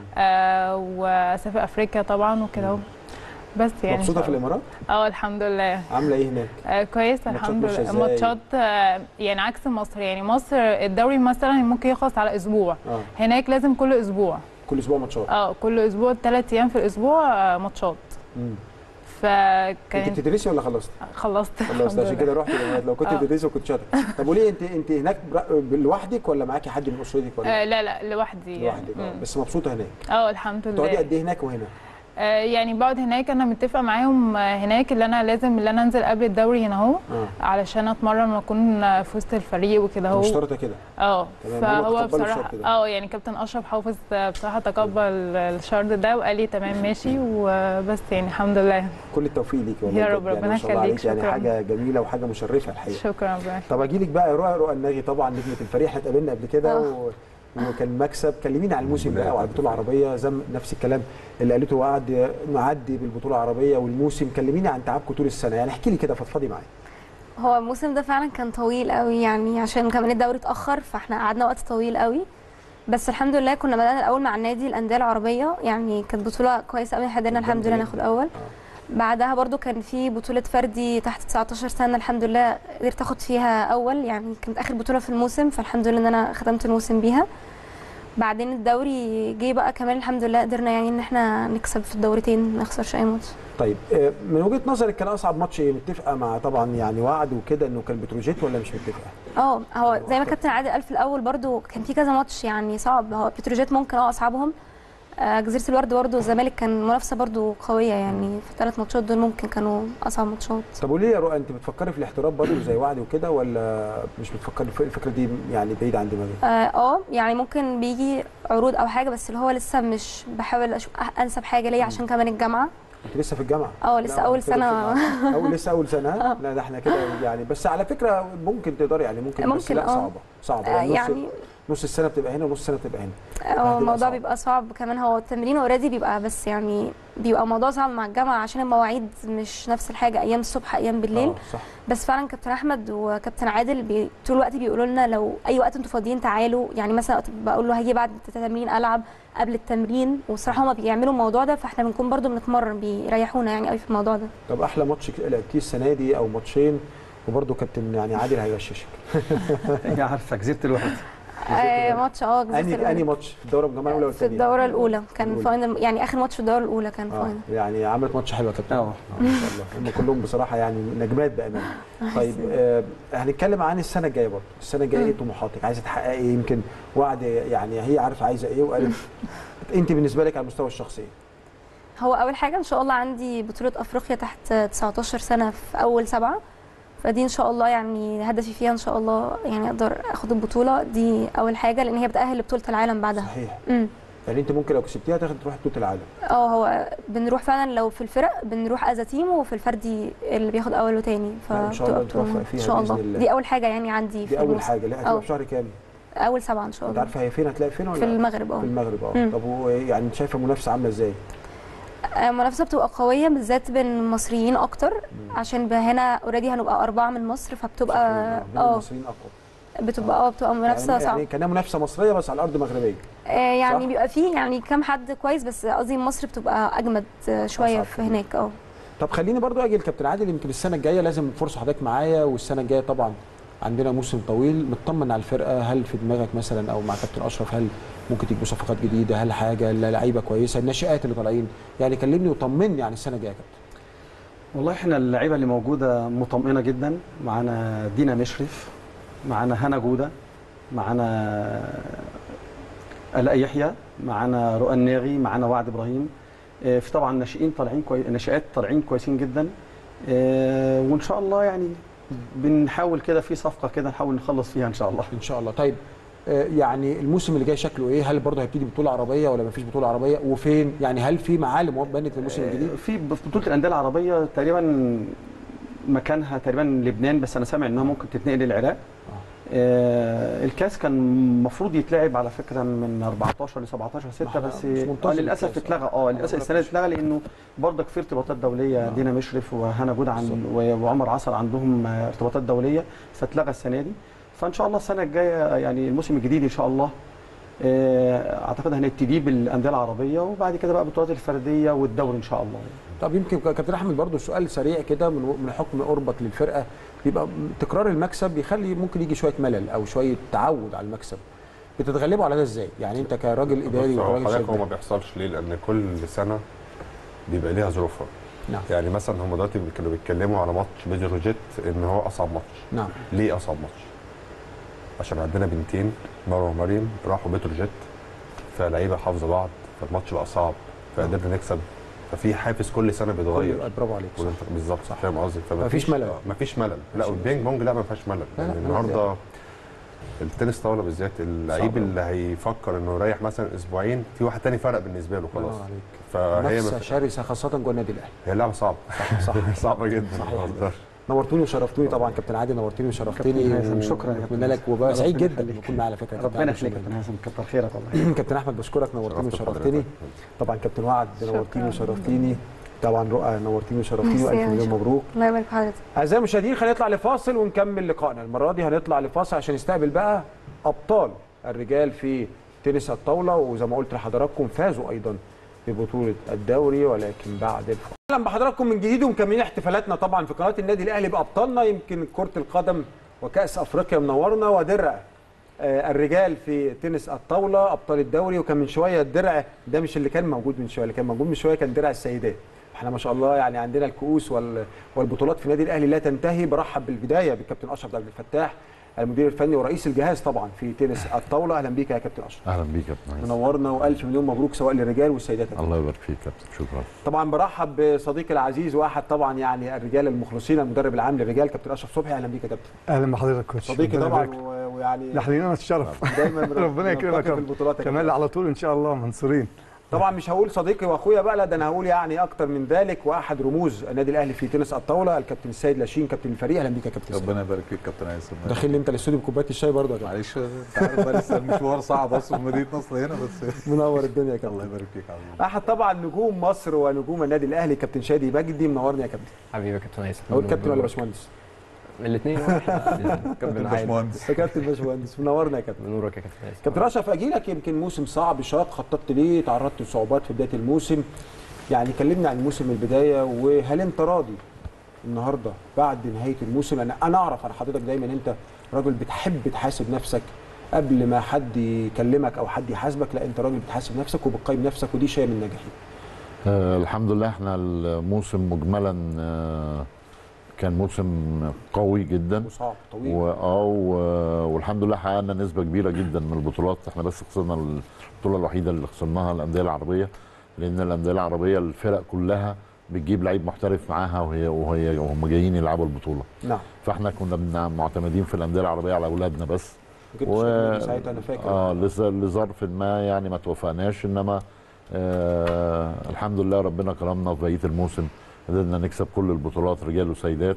D: آه واسافر افريقيا طبعا وكده. بس يعني
A: مبسوطه في الامارات؟
D: اه الحمد لله.
A: عامله ايه هناك؟
D: آه كويسه الحمد لله. ماتشات آه يعني عكس مصر، يعني مصر الدوري مثلا ممكن يخلص على اسبوع، آه. هناك لازم كل اسبوع
A: كل اسبوع ماتشات.
D: اه كل اسبوع ثلاث ايام في الاسبوع آه ماتشات. امم فكان
A: انت بتدرسي ولا خلصت؟
D: خلصت
A: خلصت عشان كده رحت الامارات. لو كنت بتدرسي كنت شاطر. طب وليه انت انت هناك لوحدك ولا معاكي حد من اسرتك ولا؟
D: آه لا لا لوحدي
A: لوحدك. اه بس مبسوطه هناك؟
D: اه الحمد لله.
A: بتقعدي قد ايه هناك وهنا؟
D: آه، يعني بقعد هناك، انا متفقه معاهم آه، هناك اللي انا لازم اللي انا انزل قبل الدوري هنا اهو
A: آه.
D: علشان اتمرن واكون آه، في وسط الفريق وكده اهو.
A: مشترطه كده.
D: اه
A: تمام، هم
D: فهو
A: تقبلوا
D: بصراحه
A: الشرط ده.
D: اه يعني كابتن اشرف حافظ آه، بصراحه تقبل الشرط ده وقال لي تمام ماشي وبس، يعني الحمد لله.
A: كل التوفيق ليك والله
D: يا رب،
A: بجد، يعني
D: ربنا
A: ما شاء الله
D: يخليك،
A: عليك، يعني
D: شكراً.
A: حاجه جميله وحاجه مشرفه الحقيقه.
D: شكرا ربنا.
A: طب اجي لك بقى يا رؤى رؤى الناغي، طبعا نجمه الفريق، احنا اتقابلنا قبل كده
D: آه.
A: و... وكان مكسب. كلميني عن الموسم
C: البداية
A: بقى وعلى
C: بتاعت
A: البطوله العربيه، زي نفس الكلام اللي قالته، وقعد معدي بالبطوله العربيه والموسم. كلميني عن تعبكم طول السنه، يعني احكي لي كده، فضفضي معايا.
E: هو الموسم ده فعلا كان طويل قوي، يعني عشان كمان الدوري اتاخر فاحنا قعدنا وقت طويل قوي. بس الحمد لله كنا بدأنا الاول مع النادي الانديه العربيه، يعني كانت بطوله كويسه قوي، قدرنا الحمد لله ناخد اول.
A: آه.
E: بعدها برضو كان في بطوله فردي تحت تسعتاشر سنه، الحمد لله قدرت اخد فيها اول، يعني كانت اخر بطوله في الموسم، فالحمد لله ان انا ختمت الموسم بيها. بعدين الدوري جه بقى كمان الحمد لله، قدرنا يعني ان احنا نكسب في الدورتين، ما نخسرش اي ماتش.
A: طيب آه، من وجهه نظرك كان اصعب ماتش ايه؟ متفقه مع طبعا يعني وعد وكده انه كان بتروجيت ولا مش متفقه؟
E: اه هو زي ما كابتن عادل قال في الاول برضو كان في كذا ماتش يعني صعب. هو بتروجيت ممكن اه اصعبهم، آه، جزيره الورد برضو الزمالك كان منافسه برضو قويه، يعني في الثلاث ماتشات دول ممكن كانوا اصعب ماتشات.
A: طب قولي لي يا رؤى، انت بتفكري في الاحتراف برضه زي وعد وكده ولا مش بتفكري في الفكره دي، يعني بعيده عن دماغك؟
E: اه آه، يعني ممكن بيجي عروض او حاجه، بس اللي هو لسه مش بحاول اشوف أح- انسب حاجه ليا عشان كمان الجامعه.
A: انت لسه في الجامعه؟
E: اه لسه
A: لا،
E: اول
A: كده
E: سنه.
A: في- او لسه اول سنه ها؟ لا ده احنا كده يعني، بس على فكره ممكن تقدري يعني، ممكن, بس
E: ممكن،
A: لا
E: اه.
A: صعبه صعبه
E: آه،
A: يعني، نص
E: يعني
A: نص السنه بتبقى هنا ونص السنه بتبقى هنا.
E: هو
A: فهتبقى
E: الموضوع
A: صعب.
E: بيبقى صعب كمان، هو التمرين اوريدي بيبقى، بس يعني بيبقى موضوع صعب مع الجامعه عشان المواعيد مش نفس الحاجه، ايام الصبح ايام بالليل.
A: اه صح.
E: بس فعلا كابتن احمد وكابتن عادل بي... طول الوقت بيقولوا لنا لو اي وقت انتوا فاضيين تعالوا، يعني مثلا وقت بقول له هاجي بعد التمرين العب قبل التمرين، والصراحه هما بيعملوا الموضوع ده، فاحنا بنكون برضو بنتمرن، بيريحونا يعني قوي في الموضوع ده.
A: طب احلى ماتش لعبتيه السنه دي او ماتشين؟ وبرضه كابتن يعني عادل هيغششك.
B: هي عارفه جزيره الورد.
E: آه ماتش اه جزيره
A: انهي
E: الورد.
A: انهي ماتش في الدوره الجماعيه الاولى
E: في
A: والثانيه؟
E: الدوره الاولى كان
A: الأولى.
E: فاينل، يعني اخر ماتش في الدوره الاولى كان
A: اه
E: فاينل.
A: يعني عملت ماتش حلو يا كابتن.
B: اه
A: ما شاء الله، هم كلهم بصراحه يعني نجمات بامانه. طيب آه هنتكلم عن السنه الجايه برضه، السنه الجايه ايه طموحاتك؟ عايزه تحققي ايه؟ يمكن وعد يعني هي عارفه عايزه ايه وقالت انت بالنسبه لك على المستوى الشخصي؟
E: هو اول حاجه ان شاء الله عندي بطوله افريقيا تحت تسعتاشر سنه في اول سبعه، فدي ان شاء الله يعني هدفي فيها ان شاء الله يعني اقدر اخد البطوله دي اول حاجه، لان هي بتاهل لبطوله العالم بعدها.
A: صحيح.
E: امم
A: يعني انت ممكن لو كسبتيها تاخد تروح بطوله العالم.
E: اه هو بنروح فعلا لو في الفرق بنروح از تيم، وفي الفردي اللي بياخد اول وتاني،
A: لا، إن شاء الله
E: فبتبقى
A: نتوفق فيها
E: ان شاء
A: بإذن
E: الله.
A: الله.
E: دي اول حاجه يعني عندي في
A: دي اول
E: الموسم.
A: حاجه. لا هتبقى
E: أه.
A: في شهر كام؟
E: اول سبعه ان شاء
A: انت
E: الله.
A: عارفه هي فين؟ هتلاقي فين ولا
E: في المغرب.
A: في
E: اه
A: المغرب اه.
E: مم.
A: طب هو يعني انت شايفه المنافسه عامله ازاي؟
E: المنافسه بتبقى قويه بالذات بين المصريين اكتر، عشان هنا اوريدي هنبقى اربعه من مصر، فبتبقى
A: اه
E: اه
A: المصريين اقوى.
E: بتبقى اه بتبقى منافسه
A: يعني
E: صعبه.
A: يعني كانها منافسه مصريه بس على ارض مغربيه.
E: آه يعني
A: صح؟
E: بيبقى فيه يعني كام حد كويس، بس قصدي مصر بتبقى اجمد آه، شويه
A: أصعب
E: في
A: كتير.
E: هناك. اه
A: طب خليني برضو اجي لكابتن عادل، يمكن السنه الجايه لازم فرصه حضرتك معايا، والسنه الجايه طبعا عندنا موسم طويل. مطمن على الفرقه؟ هل في دماغك مثلا او مع كابتن اشرف هل ممكن تجيبوا صفقات جديده؟ هل حاجه لعيبه كويسه؟ الناشئات اللي طالعين يعني، كلمني وطمني عن السنه الجايه يا كابتن.
B: والله احنا اللعيبه اللي موجوده مطمئنه جدا. معانا دينا مشرف، معانا هنا جوده، معانا الاء يحيى، معانا رؤى الناغي، معانا وعد ابراهيم. اه، في طبعا ناشئين طالعين كويس، ناشئات طالعين كويسين جدا. اه، وان شاء الله يعني بنحاول كده في صفقه كده نحاول نخلص فيها ان شاء الله.
A: ان شاء الله. طيب آه، يعني الموسم اللي جاي شكله ايه؟ هل برضه هيبتدي بطوله عربيه ولا مفيش بطوله عربيه؟ وفين؟ يعني هل في معالم بنت للموسم الجديد؟
B: في بطوله الانديه العربيه تقريبا مكانها تقريبا لبنان، بس انا سامع انها ممكن تتنقل للعراق. آه الكاس كان المفروض يتلعب على فكره من اربعتاشر ل سبعتاشر ستة، بس آه للاسف اتلغى. اه للاسف السنه دي اتلغى لانه برضك في ارتباطات دوليه. آه. دينا مشرف وهنا جود عن وعمر عسل عندهم ارتباطات دوليه، فاتلغى السنه دي. فان شاء الله السنه الجايه يعني الموسم الجديد ان شاء الله آه اعتقد هنبتدي بالانديه العربيه، وبعد كده بقى البطولات الفرديه والدوري ان شاء الله.
A: طب يمكن كابتن احمد برضه سؤال سريع كده، من من حكم قربك للفرقه، بيبقى تكرار المكسب بيخلي ممكن يجي شويه ملل او شويه تعود على المكسب، بتتغلبوا على ده ازاي؟ يعني انت كراجل اداري وراجل
C: حضرتك
A: شاب.
C: هو ما بيحصلش ليه؟ لان كل سنه بيبقى ليها ظروفها.
A: نعم.
C: يعني مثلا هم دلوقتي كانوا بيتكلموا على ماتش بيتروجيت ان هو اصعب ماتش.
A: نعم.
C: ليه اصعب ماتش؟ عشان عندنا بنتين مروه ومريم راحوا بتروجيت، فلعيبه حافظه بعض، فالماتش بقى صعب، فقدرنا نكسب ففي حافز كل سنه بيتغير.
A: برافو عليك.
C: بالظبط صح، فاهم قصدي.
A: مفيش ملل.
C: مفيش ملل. لا والبينج بونج لا ما فيهاش ملل. يعني النهارده التنس طاوله بالذات اللعيب اللي هيفكر انه يريح مثلا اسبوعين، في واحد تاني فرق بالنسبه له خلاص.
A: فهي نفسها شرسه خاصه جوه النادي الاهلي.
C: هي لعبه صعبه.
A: صح صح
C: صعبه جدا.
A: نورتوني وشرفتوني طبعا كابتن عادل، نورتوني وشرفتني.
B: شكرا يا
A: كابتن لك، وبقى سعيد جدا بكون معاك على فكره.
B: ربنا يخليك يا كابتن حسن، كتر خيرك والله.
A: كابتن احمد بشكرك، نورتني وشرفتني. طبعا كابتن وعد نورتيني وشرفتيني. طبعا رؤى نورتيني وشرفتيني، والف مليون مبروك.
E: الله يبارك في حضرتك.
A: اعزائي المشاهدين خلينا نطلع لفاصل ونكمل لقائنا. المره دي هنطلع لفاصل عشان نستقبل بقى ابطال الرجال في تنس الطاوله، وزي ما قلت لحضراتكم فازوا ايضا ببطوله الدوري، ولكن بعد الفاصل. اهلا بحضراتكم من جديد ومكملين احتفالاتنا طبعا في قناه النادي الاهلي بابطالنا. يمكن كره القدم وكاس افريقيا منورنا، ودرع الرجال في تنس الطاوله ابطال الدوري. وكان من شويه الدرع ده مش اللي كان موجود من شويه، اللي كان موجود من شويه كان درع السيدات. احنا ما شاء الله يعني عندنا الكؤوس والبطولات في النادي الاهلي لا تنتهي. برحب بالبدايه بالكابتن اشرف عبد الفتاح، المدير الفني ورئيس الجهاز طبعا في تنس الطاوله. اهلا بيك يا كابتن اشرف.
F: اهلا بيك يا كابتن.
A: منورنا والف مليون مبروك سواء للرجال والسيدات.
F: الله يبارك فيك يا كابتن، شكرا.
A: طبعا برحب بصديقي العزيز واحد طبعا يعني الرجال المخلصين، المدرب العام للرجال كابتن اشرف صبحي. اهلا بيك يا كابتن.
G: اهلا بحضرتك كوتش.
A: صديقي طبعا ويعني
G: ده احنا نتشرف
A: دايما
G: ربنا يكرمك
A: في البطولات
G: كمان على طول ان شاء الله منصورين.
A: طبعا مش هقول صديقي واخويا بقى، لا ده انا هقول يعني اكتر من ذلك، واحد رموز النادي الاهلي في تنس الطاوله الكابتن السيد لاشين كابتن الفريق. اهلا بيك يا كابتن.
F: ربنا يبارك فيك كابتن هيثم.
A: داخل لي انت الاستوديو بكوبايه الشاي برضه يا كابتن.
F: معلش انت عارف بقى لسه المشوار صعب اصلا في مدينه نصر هنا، بس
A: منور الدنيا يا كابتن.
F: الله يبارك فيك حبيبي.
A: احد طبعا نجوم مصر ونجوم النادي الاهلي كابتن شادي بجدي، منورني يا كابتن.
H: حبيبي يا كابتن هيثم.
A: اقول كابتن ولا باشمهندس؟
H: الاثنين.
F: كابتن باشمهندس.
A: يا كابتن باشمهندس منورنا يا كابتن.
H: منورك يا كابتن هيثم.
A: كابتن اشرف اجي لك، يمكن موسم صعب شاق، خططت ليه؟ تعرضت لصعوبات في بدايه الموسم، يعني كلمنا عن الموسم من البدايه، وهل انت راضي النهارده بعد نهايه الموسم؟ انا انا اعرف عن حضرتك دايما انت راجل بتحب تحاسب نفسك قبل ما حد يكلمك او حد يحاسبك، لا انت راجل بتحاسب نفسك وبتقيم نفسك، ودي شيء من النجاحين.
F: آه الحمد لله احنا الموسم مجملا آه كان موسم قوي جدا
A: وصعب طويل،
F: واه والحمد لله حققنا نسبه كبيره جدا من البطولات. احنا بس خسرنا البطوله الوحيده اللي خسرناها الانديه العربيه، لان الانديه العربيه الفرق كلها بتجيب لعيب محترف معاها وهي وهي وهم جايين يلعبوا البطوله.
A: نعم.
F: فاحنا كنا معتمدين في الانديه العربيه على اولادنا بس.
A: و... ساعتها انا فاكر
F: اه لظرف ما يعني ما توفقناش، انما آه الحمد لله ربنا كرمنا في بقيه الموسم، قدرنا نكسب كل البطولات رجال وسيدات.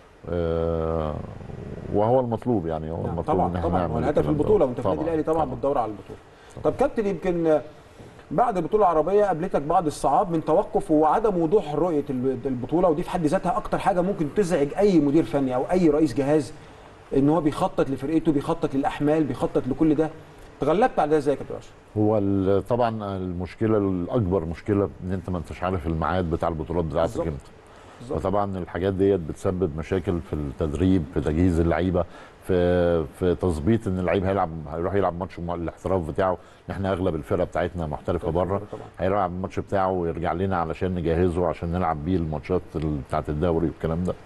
F: آه وهو المطلوب يعني هو
A: نعم.
F: المطلوب
A: طبعا
F: ان احنا
A: طبعا
F: نعمل
A: والهدف البطوله، وانت في النادي الاهلي طبعا بتدور على البطوله. طب كابتن، يمكن بعد البطوله العربيه قابلتك بعض الصعاب من توقف وعدم وضوح رؤيه البطوله، ودي في حد ذاتها اكتر حاجه ممكن تزعج اي مدير فني او اي رئيس جهاز، ان هو بيخطط لفرقته، بيخطط للاحمال، بيخطط لكل ده. تغلبت على ده ازاي يا كابتن اشرف؟
F: هو طبعا المشكله الاكبر مشكله ان انت ما انتش عارف الميعاد بتاع البطولات بتاعتك امتى. وطبعا الحاجات ديت بتسبب مشاكل في التدريب، في تجهيز اللعيبه، في في تظبيط ان اللعيب هيلعب هيروح يلعب ماتش الاحتراف بتاعه. احنا اغلب الفرقه بتاعتنا محترفه بره، هيلعب الماتش بتاعه ويرجع لنا علشان نجهزه عشان نلعب بيه الماتشات بتاعت الدوري والكلام ده.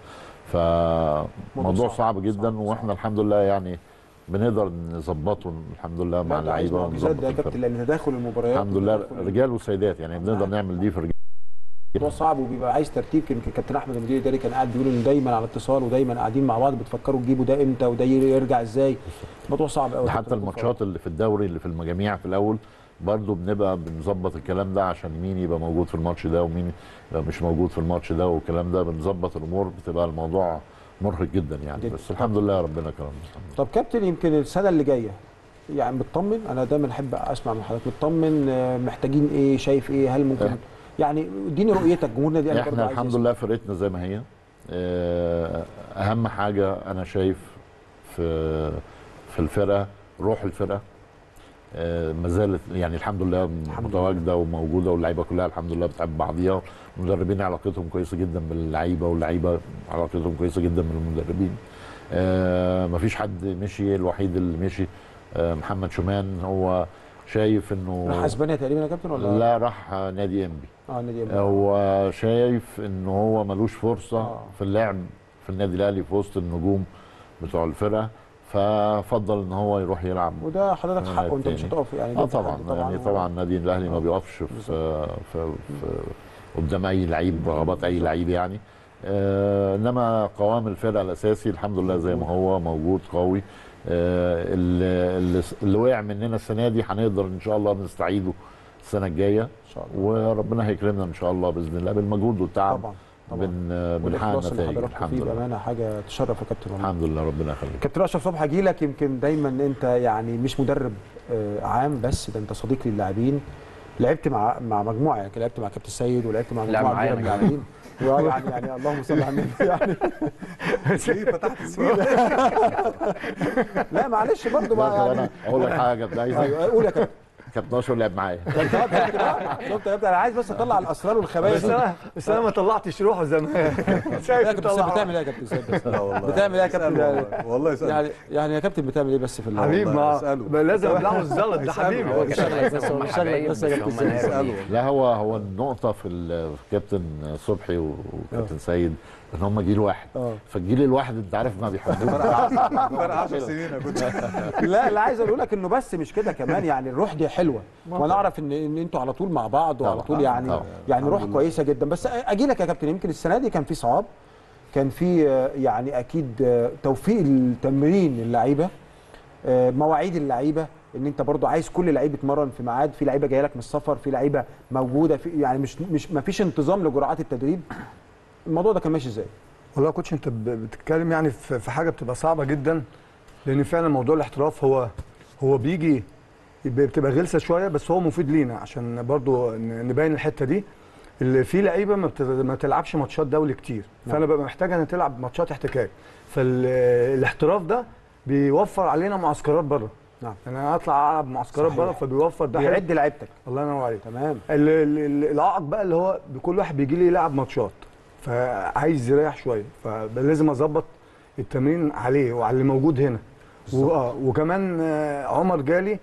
F: فموضوع صعب, صعب جدا، صعب واحنا صعب. الحمد لله يعني بنقدر نظبطه الحمد لله مع اللعيبه
A: ونظبط ده يا كابتن، لان تداخل المباريات
F: الحمد لله رجال وسيدات يعني بنقدر نعمل دي في رجال.
A: الموضوع صعب وبيبقى عايز ترتيب. يمكن كابتن احمد المدير الاداري كان قاعد بيقول ان دايما على اتصال ودايما قاعدين مع بعض بتفكروا تجيبوا ده امتى وده يرجع ازاي. الموضوع صعب قوي.
F: حتى الماتشات اللي في الدوري اللي في المجاميع في الاول برضه بنبقى بنظبط الكلام ده عشان مين يبقى موجود في الماتش ده ومين يبقى مش موجود في الماتش ده، والكلام ده بنظبط الامور، بتبقى الموضوع مرهق جدا يعني جدا. بس الحمد لله ربنا كرمنا.
A: طب كابتن، يمكن السنه اللي جايه يعني بتطمن، انا دايما احب اسمع من حضرتك، بتطمن محتاجين ايه، شايف ايه، هل ممكن اه. يعني اديني رؤيتك جمهورنا دي.
F: احنا الحمد لله فرقتنا زي ما هي. اهم حاجه انا شايف في في الفرقه روح الفرقه ما زالت يعني الحمد لله متواجده وموجوده، واللعيبه كلها الحمد لله بتحب بعضيها، المدربين علاقتهم كويسه جدا باللعيبه واللعيبه علاقتهم كويسه جدا بالمدربين. مفيش حد مشي، الوحيد اللي مشي محمد شومان، هو شايف انه
A: راح اسبانيا تقريبا يا كابتن ولا
F: لا راح نادي انبي.
A: اه نادي انبي.
F: هو شايف انه هو ملوش فرصه آه. في اللعب في النادي الاهلي في وسط النجوم بتوع الفرقه، ففضل ان هو يروح يلعب.
A: وده حضرتك حقه، انت مش هتقف يعني.
F: اه طبعا يعني طبعا النادي الاهلي ما بيقفش في في, في قدام اي لعيب، رغبات اي لعيب يعني. آه انما قوام الفرقه الاساسي الحمد لله زي ما هو موجود قوي. آه اللي, اللي وقع مننا السنه دي هنقدر ان شاء الله نستعيده السنه الجايه ان
A: شاء الله،
F: وربنا هيكرمنا ان شاء الله باذن الله بالمجهود والتعب.
A: طبعا
F: طبعا بن بنحقق نتائج الحمد لله.
A: بامانه حاجه تشرف يا كابتن والله.
F: الحمد لله ربنا يخليك.
A: كابتن اشرف صبحي هاجي لك، يمكن دايما انت يعني مش مدرب عام بس، ده انت صديق للاعبين، لعبت مع مع مجموعه يعني، لعبت مع كابتن سيد ولعبت مع مجموعه كبيره من اللاعبين يعني يعني اللهم صل على النبي يعني
G: فتحت السؤال.
A: لا معلش برضه بقى يعني
F: اقول لك حاجه يا كابتن عايز
A: قول يا كابتن.
F: كابتن اشرف لعب معايا.
A: شفت يا كابتن، انا عايز بس اطلع الاسرار والخبايا.
G: بس انا بس انا ما طلعتش روحه زمان.
A: شايف بتعمل ايه يا كابتن سيد؟
G: لا والله
A: بتعمل ايه يا كابتن؟
G: والله يسأل.
A: يعني يعني يا كابتن بتعمل ايه بس في
G: حبيب ما لازم ابلعه الزلط ده حبيبي.
H: هو شغلك بس هم حبايب بس هم
F: لا هو هو النقطه في كابتن صبحي وكابتن سيد ان هم جيل واحد، فالجيل الواحد انت عارف ما بيحبوش.
G: فرق عشر سنين انا كنت
A: لا اللي عايز اقول لك انه بس مش كده كمان، يعني الروح دي حلوه، وانا اعرف ان ان انتوا على طول مع بعض وعلى طول يعني طبعا. يعني روح كويسه جدا. بس اجي لك يا كابتن، يمكن السنه دي كان في صعاب، كان في يعني اكيد توفيق التمرين للعيبه، مواعيد اللعيبه، ان انت برضو عايز كل لعيب يتمرن في ميعاد، في لعيبه جايه لك من السفر، في لعيبه موجوده في يعني مش مش ما فيش انتظام لجرعات التدريب. الموضوع ده كان ماشي ازاي؟
G: والله يا كوتش انت بتتكلم يعني في حاجه بتبقى صعبه جدا، لان فعلا موضوع الاحتراف هو هو بيجي بتبقى غلسه شويه، بس هو مفيد لينا عشان برضو نبين الحته دي. اللي في لعيبه ما, ما بتلعبش ماتشات دولي كتير، فانا ببقى محتاج ان تلعب ماتشات احتكاك، فالاحتراف ده بيوفر علينا معسكرات بره.
A: نعم
G: انا هطلع العب معسكرات بره، فبيوفر ده
A: بيعد لعيبتك.
G: الله ينور عليك.
A: تمام.
G: العائق بقى اللي هو كل واحد بيجي لي يلعب ماتشات، فعايز يريح شويه، فلازم اظبط التمرين عليه وعلى اللي موجود هنا. واه وكمان عمر جالي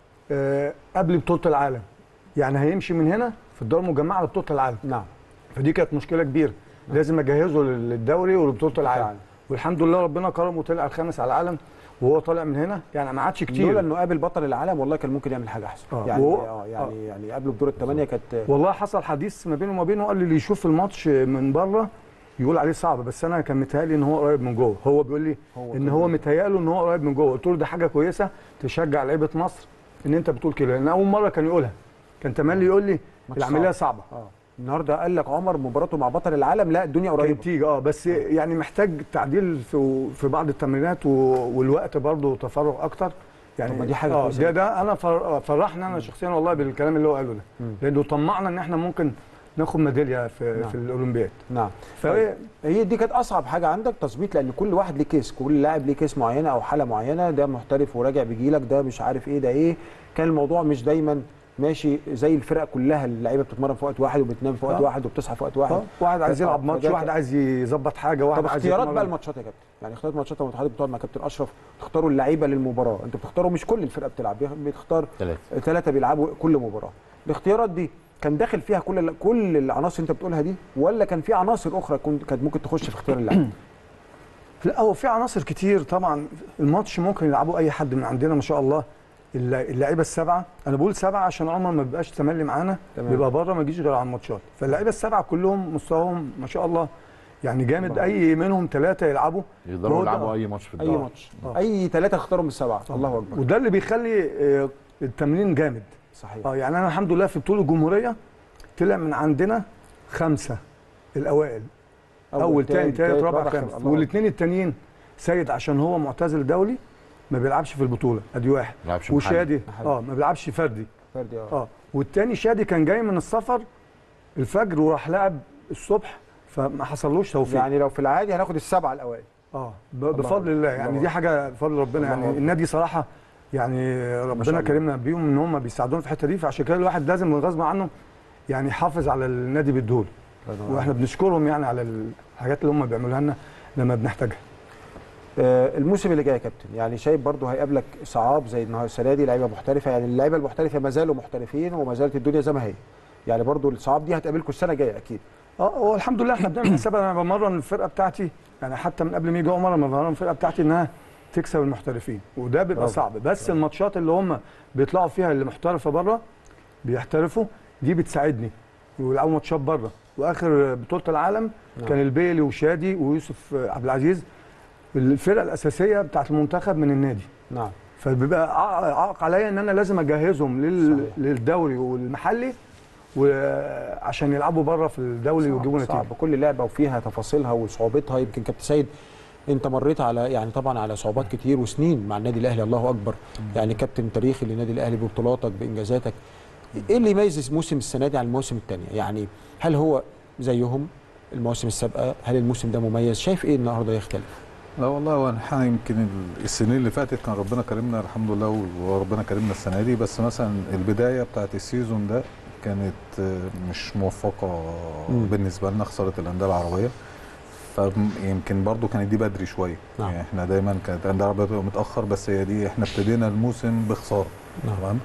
G: قبل بطوله العالم، يعني هيمشي من هنا في الدوري المجمعه لبطوله العالم.
A: نعم.
G: فدي كانت مشكله كبيره، لازم اجهزه للدوري ولبطوله العالم، والحمد لله ربنا كرمه وطلع الخامس على العالم وهو طالع من هنا، يعني ما عادش كتير.
A: لولا انه قابل بطل العالم والله كان ممكن يعمل حاجه احسن.
G: آه.
A: يعني
G: وهو
A: اه يعني آه. يعني قبله بدور الثمانيه كانت
G: والله حصل حديث ما بينه وما بينه، قال لي اللي يشوف الماتش من بره يقول عليه صعب، بس انا كان متهيألي ان هو قريب من جوه. هو بيقول لي هو ان هو متهيأله ان هو قريب من جوه. قلت له ده حاجه كويسه تشجع لعيبه مصر ان انت بتقول كده، لان اول مره كان يقولها، كان تملي يقول لي العمليه صعبه.
A: اه النهارده قال لك عمر مباراته مع بطل العالم لا الدنيا قريبه
G: تيجي اه بس آه. يعني محتاج تعديل في في بعض التمرينات والوقت برضه تفرغ اكتر. يعني
A: دي حاجه
G: اه ده ده انا فرحنا انا شخصيا والله بالكلام اللي هو قاله ده، لانه طمعنا ان احنا ممكن ناخد ميداليه في نعم. في الاولمبياد.
A: نعم. فهي هي دي كانت اصعب حاجه عندك تظبيط، لان كل واحد ليه كيس، كل لاعب ليه كيس معينه او حاله معينه، ده محترف وراجع بيجي لك، ده مش عارف ايه ده ايه. كان الموضوع مش دايما ماشي زي الفرق كلها، اللعيبه بتتمرن في وقت واحد وبتنام في وقت واحد وبتصحى في وقت واحد.
G: أه. واحد عايز يلعب ماتش، واحد عايز يظبط حاجه، واحد
A: طب
G: عايز
A: اختيارات بقى الماتشات يا كابتن، يعني اختيارات ماتشات لما حضرتك بتقعد مع كابتن اشرف تختاروا اللعيبه للمباراه، انتوا بتختاروا مش كل الفرقه بتلعب، بتختار
F: ثلاثه
A: ثلاثه بيلعبوا كل مباراه. الاختيارات دي كان داخل فيها كل كل العناصر اللي انت بتقولها دي، ولا كان في عناصر اخرى كانت ممكن تخش في اختيار اللعيبه؟
G: لا هو في عناصر كتير طبعا. الماتش ممكن يلعبوا اي حد من عندنا ما شاء الله، اللعيبه السبعه، انا بقول سبعه عشان عمر ما بيبقاش تملي معانا، بيبقى بره ما يجيش غير على الماتشات، فاللعيبه السبعه كلهم مستواهم ما شاء الله يعني جامد. اي منهم ثلاثه يلعبوا
F: يقدروا يلعبوا اي ماتش في الدوري،
A: اي ماتش آه. اي ثلاثه اختاروا من السبعه. الله اكبر.
G: وده اللي بيخلي التمرين جامد.
A: صحيح.
G: اه يعني انا الحمد لله في بطوله الجمهوريه طلع من عندنا خمسه الاوائل، اول ثاني ثالث رابع خامس، والاثنين التانيين سيد عشان هو معتزل دولي ما بيلعبش في البطوله، ادي واحد. وشادي اه ما بيلعبش فردي
A: فردي اه
G: اه والتاني شادي كان جاي من السفر الفجر وراح لعب الصبح، فما حصلوش توفيق.
A: يعني لو في العادي هناخد السبعه الاوائل
G: اه بفضل الله يعني الله. دي حاجه بفضل ربنا يعني. النادي صراحه يعني ربنا كرمنا بيهم ان هم بيساعدونا في الحته دي، فعشان كده الواحد لازم غصب عنه يعني يحافظ على النادي بالدهول، واحنا بنشكرهم يعني على الحاجات اللي هم بيعملوها لنا لما بنحتاجها.
A: الموسم اللي جاي يا كابتن يعني شايف برضه هيقابلك صعاب زي النهارده السنه دي، لعيبه محترفه، يعني اللعيبه المحترفه ما زالوا محترفين وما زالت الدنيا زي ما هي، يعني برضه الصعاب دي هتقابلكم السنه الجايه اكيد.
G: اه هو الحمد لله احنا بنعمل حساب. انا بمرن الفرقه بتاعتي يعني حتى من قبل ما يجي عمر انا بمرن الفرقه بتاعتي انها تكسب المحترفين، وده بيبقى رب. صعب، بس رب. الماتشات اللي هم بيطلعوا فيها اللي محترفه بره بيحترفوا دي بتساعدني ويلعبوا ماتشات بره، واخر بطوله العالم
A: نعم.
G: كان البيلي وشادي ويوسف عبد العزيز الفرقه الاساسيه بتاعت المنتخب من النادي.
A: نعم.
G: فبيبقى عائق عليا ان انا لازم اجهزهم لل... للدوري والمحلي وعشان يلعبوا بره في الدوري ويجيبوا نتيجه.
A: صعب، كل لعبه وفيها تفاصيلها وصعوبتها. يمكن كابتن سيد انت مريت على يعني طبعا على صعوبات كتير وسنين مع النادي الاهلي، الله اكبر. يعني كابتن تاريخي للنادي الاهلي ببطولاتك بانجازاتك. ايه اللي يميز موسم السنه دي عن المواسم الثانيه؟ يعني هل هو زيهم المواسم السابقه؟ هل الموسم ده مميز؟ شايف ايه النهارده يختلف؟
I: لا والله هو احنا يمكن السنين اللي فاتت كان ربنا كرمنا الحمد لله، وربنا كرمنا السنه دي، بس مثلا البدايه بتاعت السيزون ده كانت مش موفقه بالنسبه لنا، خساره الانديه العربيه. فيمكن برضو كانت دي بدري شويه. نعم. يعني احنا دايما كانت الانديه العربيه بتبقى متاخر، بس هي دي احنا ابتدينا الموسم بخساره. تمام.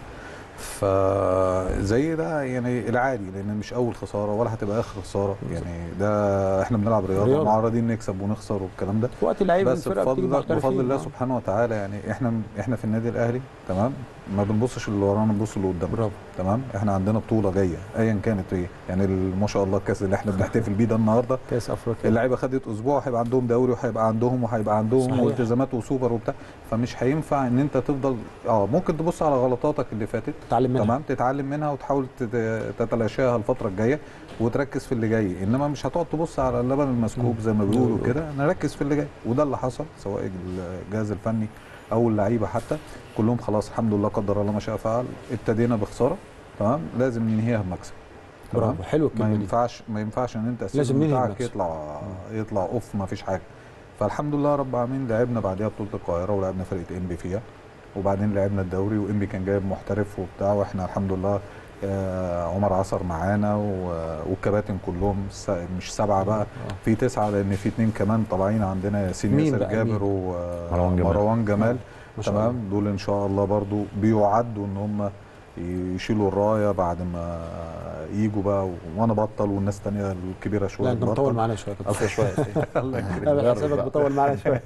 I: فزي ده يعني العادي، لان مش اول خساره ولا هتبقى اخر خساره، يعني ده احنا بنلعب رياضه معرضين نكسب ونخسر والكلام ده.
A: وقت اللعيبه
I: بس بفضل بفضل الله سبحانه وتعالى، يعني احنا احنا في النادي الاهلي تمام ما بنبصش اللي ورانا، بنبص اللي قدام. برافو. تمام. احنا عندنا بطوله جايه ايا كانت ايه، يعني ما شاء الله الكاس اللي احنا بنحتفل بيه ده النهارده
A: كاس افريقيا،
I: اللعيبه خدت اسبوع وهيبقى عندهم دوري وهيبقى عندهم وهيبقى عندهم والتزامات وسوبر وبتاع، فمش هينفع ان انت تفضل اه ممكن تبص على غلطاتك اللي فاتت
A: تتعلم منها،
I: تمام، تتعلم منها وتحاول تتلاشاها الفتره الجايه وتركز في اللي جاي، انما مش هتقعد تبص على اللبن المسكوب زي ما بيقولوا كده، نركز في اللي جاي. وده اللي حصل، سواء الجهاز الفني او اللعيبه حتى كلهم خلاص الحمد لله قدر الله ما شاء فعل. ابتدينا بخساره تمام، لازم ننهيها بمكسب.
A: برافو، حلو الكلمه
I: ما ينفعش ما ينفعش ان انت
A: لازم
I: بتاعك يطلع يطلع اوف ما فيش حاجه. فالحمد لله رب العالمين لعبنا بعديها بطوله القاهره ولعبنا فرقه ام بي فيها، وبعدين لعبنا الدوري وام بي كان جايب محترف وبتاع، واحنا الحمد لله آه عمر عصر معانا والكباتن كلهم مش سبعه بقى، في تسعه لان في اثنين كمان طالعين عندنا، ياسين ياسر جابر ومروان جمال. تمام. دول ان شاء الله برضو بيعدوا ان هم يشيلوا الرايه بعد ما يجوا بقى، وانا بطل والناس الثانيه الكبيره شويه.
A: لا انت مطول معانا شويه كده شويه. الله يكرمك، حسابك مطول معانا شويه.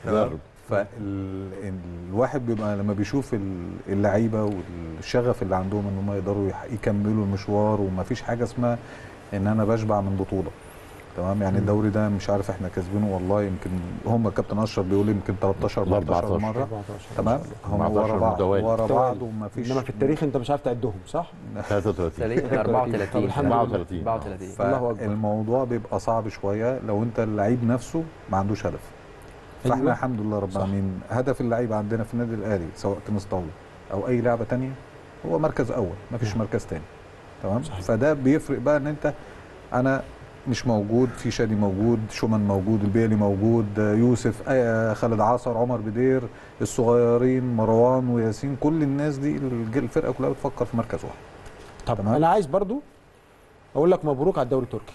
I: فالواحد بيبقى لما بيشوف اللعيبه والشغف اللي عندهم ان هم يقدروا يكملوا المشوار، ومفيش حاجه اسمها ان انا بشبع من بطوله. تمام. يعني الدوري ده مش عارف احنا كاسبينه والله، يمكن هم كابتن اشرف بيقول يمكن تلتاشر اربعتاشر مره. تمام. هم ورا بعض ورا بعض ومفيش،
A: انما في التاريخ انت مش عارف تعدهم صح؟
F: ثلاثة وثلاثين
H: أربعة وثلاثين
F: أربعة وثلاثين
H: أربعة وثلاثين.
I: فالموضوع بيبقى صعب شويه لو انت اللعيب نفسه ما عندوش هدف. فاحنا الحمد لله رب العالمين هدف اللعيبه عندنا في النادي الاهلي سواء تنس طاوله او اي لعبه ثانيه هو مركز اول، ما فيش مركز ثاني. تمام. صحيح. فده بيفرق بقى ان انت انا مش موجود، في شادي موجود، شومان موجود، البيلي موجود، يوسف، خالد عصر، عمر بدير، الصغيرين مروان وياسين، كل الناس دي الفرقه كلها بتفكر في مركز واحد.
A: طب تمام؟ انا عايز برضو اقول لك مبروك على الدوري التركي.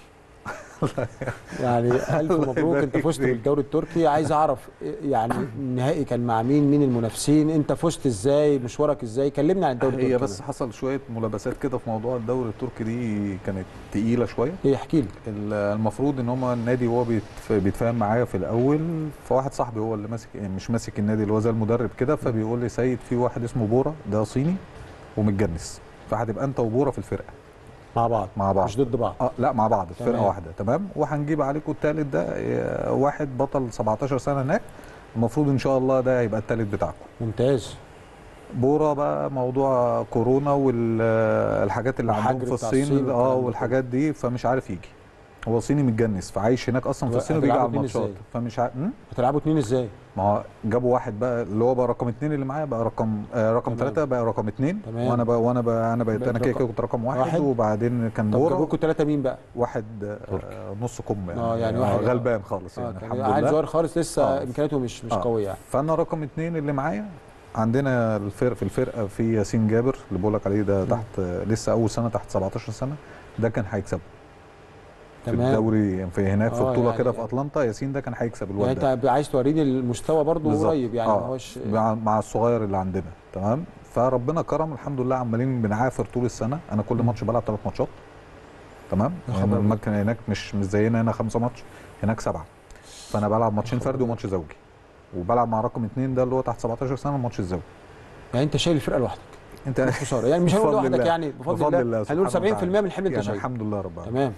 A: يعني الف مبروك، انت فزت بالدوري التركي. عايز اعرف يعني النهائي كان مع مين، مين المنافسين، انت فزت ازاي، مشوارك ازاي، كلمني عن الدوري التركي.
I: هي بس حصل شويه ملابسات كده في موضوع الدوري التركي دي كانت تقيله شويه.
A: ايه احكي لي.
I: المفروض ان هم النادي وهو بيتفاهم معايا في الاول، فواحد صاحبي هو اللي ماسك مش ماسك النادي اللي هو زي المدرب كده، فبيقول لي سيد في واحد اسمه بورا ده صيني ومتجنس، فهتبقى انت وبورا في الفرقه
A: مع بعض
I: مع بعض
A: مش ضد بعض.
I: اه لا مع بعض في فرقه واحده. تمام. وهنجيب عليكم الثالث ده واحد بطل سبعتاشر سنه هناك، المفروض ان شاء الله ده هيبقى الثالث بتاعكم.
A: ممتاز.
I: بورا بقى موضوع كورونا والحاجات اللي عندهم في الصين اه والحاجات دي، فمش عارف يجي. هو صيني متجنس فعايش هناك اصلا في الصين وبيجي على الماتشات، فمش عارف
A: هتلعبوا اثنين ازاي؟
I: ما هو جابوا واحد بقى اللي هو بقى رقم اثنين اللي معايا بقى رقم آه رقم ثلاثه بقى رقم اثنين، وانا بقى وانا بقى انا بقيت انا كده كده كنت رقم واحد, واحد. وبعدين كان
A: بورا. طب جابوكوا ثلاثه مين بقى؟
I: واحد آه نص كم يعني,
A: آه يعني واحد
I: غلبان خالص يعني.
A: آه الحمد لله عيل صغير خالص لسه آه. امكانياته مش مش آه. قويه يعني.
I: فانا رقم اثنين اللي معايا. عندنا الفرق في الفرقه في ياسين جابر اللي بقول لك عليه ده م. تحت لسه اول سنه تحت سبعتاشر سنه، ده كان هيكسبه في الدوري في هناك في بطوله يعني كده في اتلانتا. ياسين ده كان هيكسب الواد
A: يعني ده. انت عايز توريني المستوى برضو قريب يعني.
I: آه. هوش مع الصغير اللي عندنا. تمام. فربنا كرم الحمد لله، عمالين بنعافر طول السنه. انا كل ماتش بلعب ثلاث ماتشات. تمام. يعني المكان هناك مش مش زينا هنا خمسه ماتش، هناك سبعه. فانا بلعب ماتشين فردي وماتش زوجي، وبلعب مع رقم اثنين ده اللي هو تحت سبعتاشر سنه الماتش الزوجي.
A: يعني انت شايل الفرقه لوحدك؟
I: انت
A: خساره يعني مش هنقول
I: بفضل
A: لوحدك
I: الله.
A: يعني بفضل,
I: بفضل
A: الله,
I: الله
A: هنقول
I: سبحانه
A: سبعين في المية من الحمل انت
I: يعني
A: شايله.
I: الحمد لله رب العالمين.
A: تمام.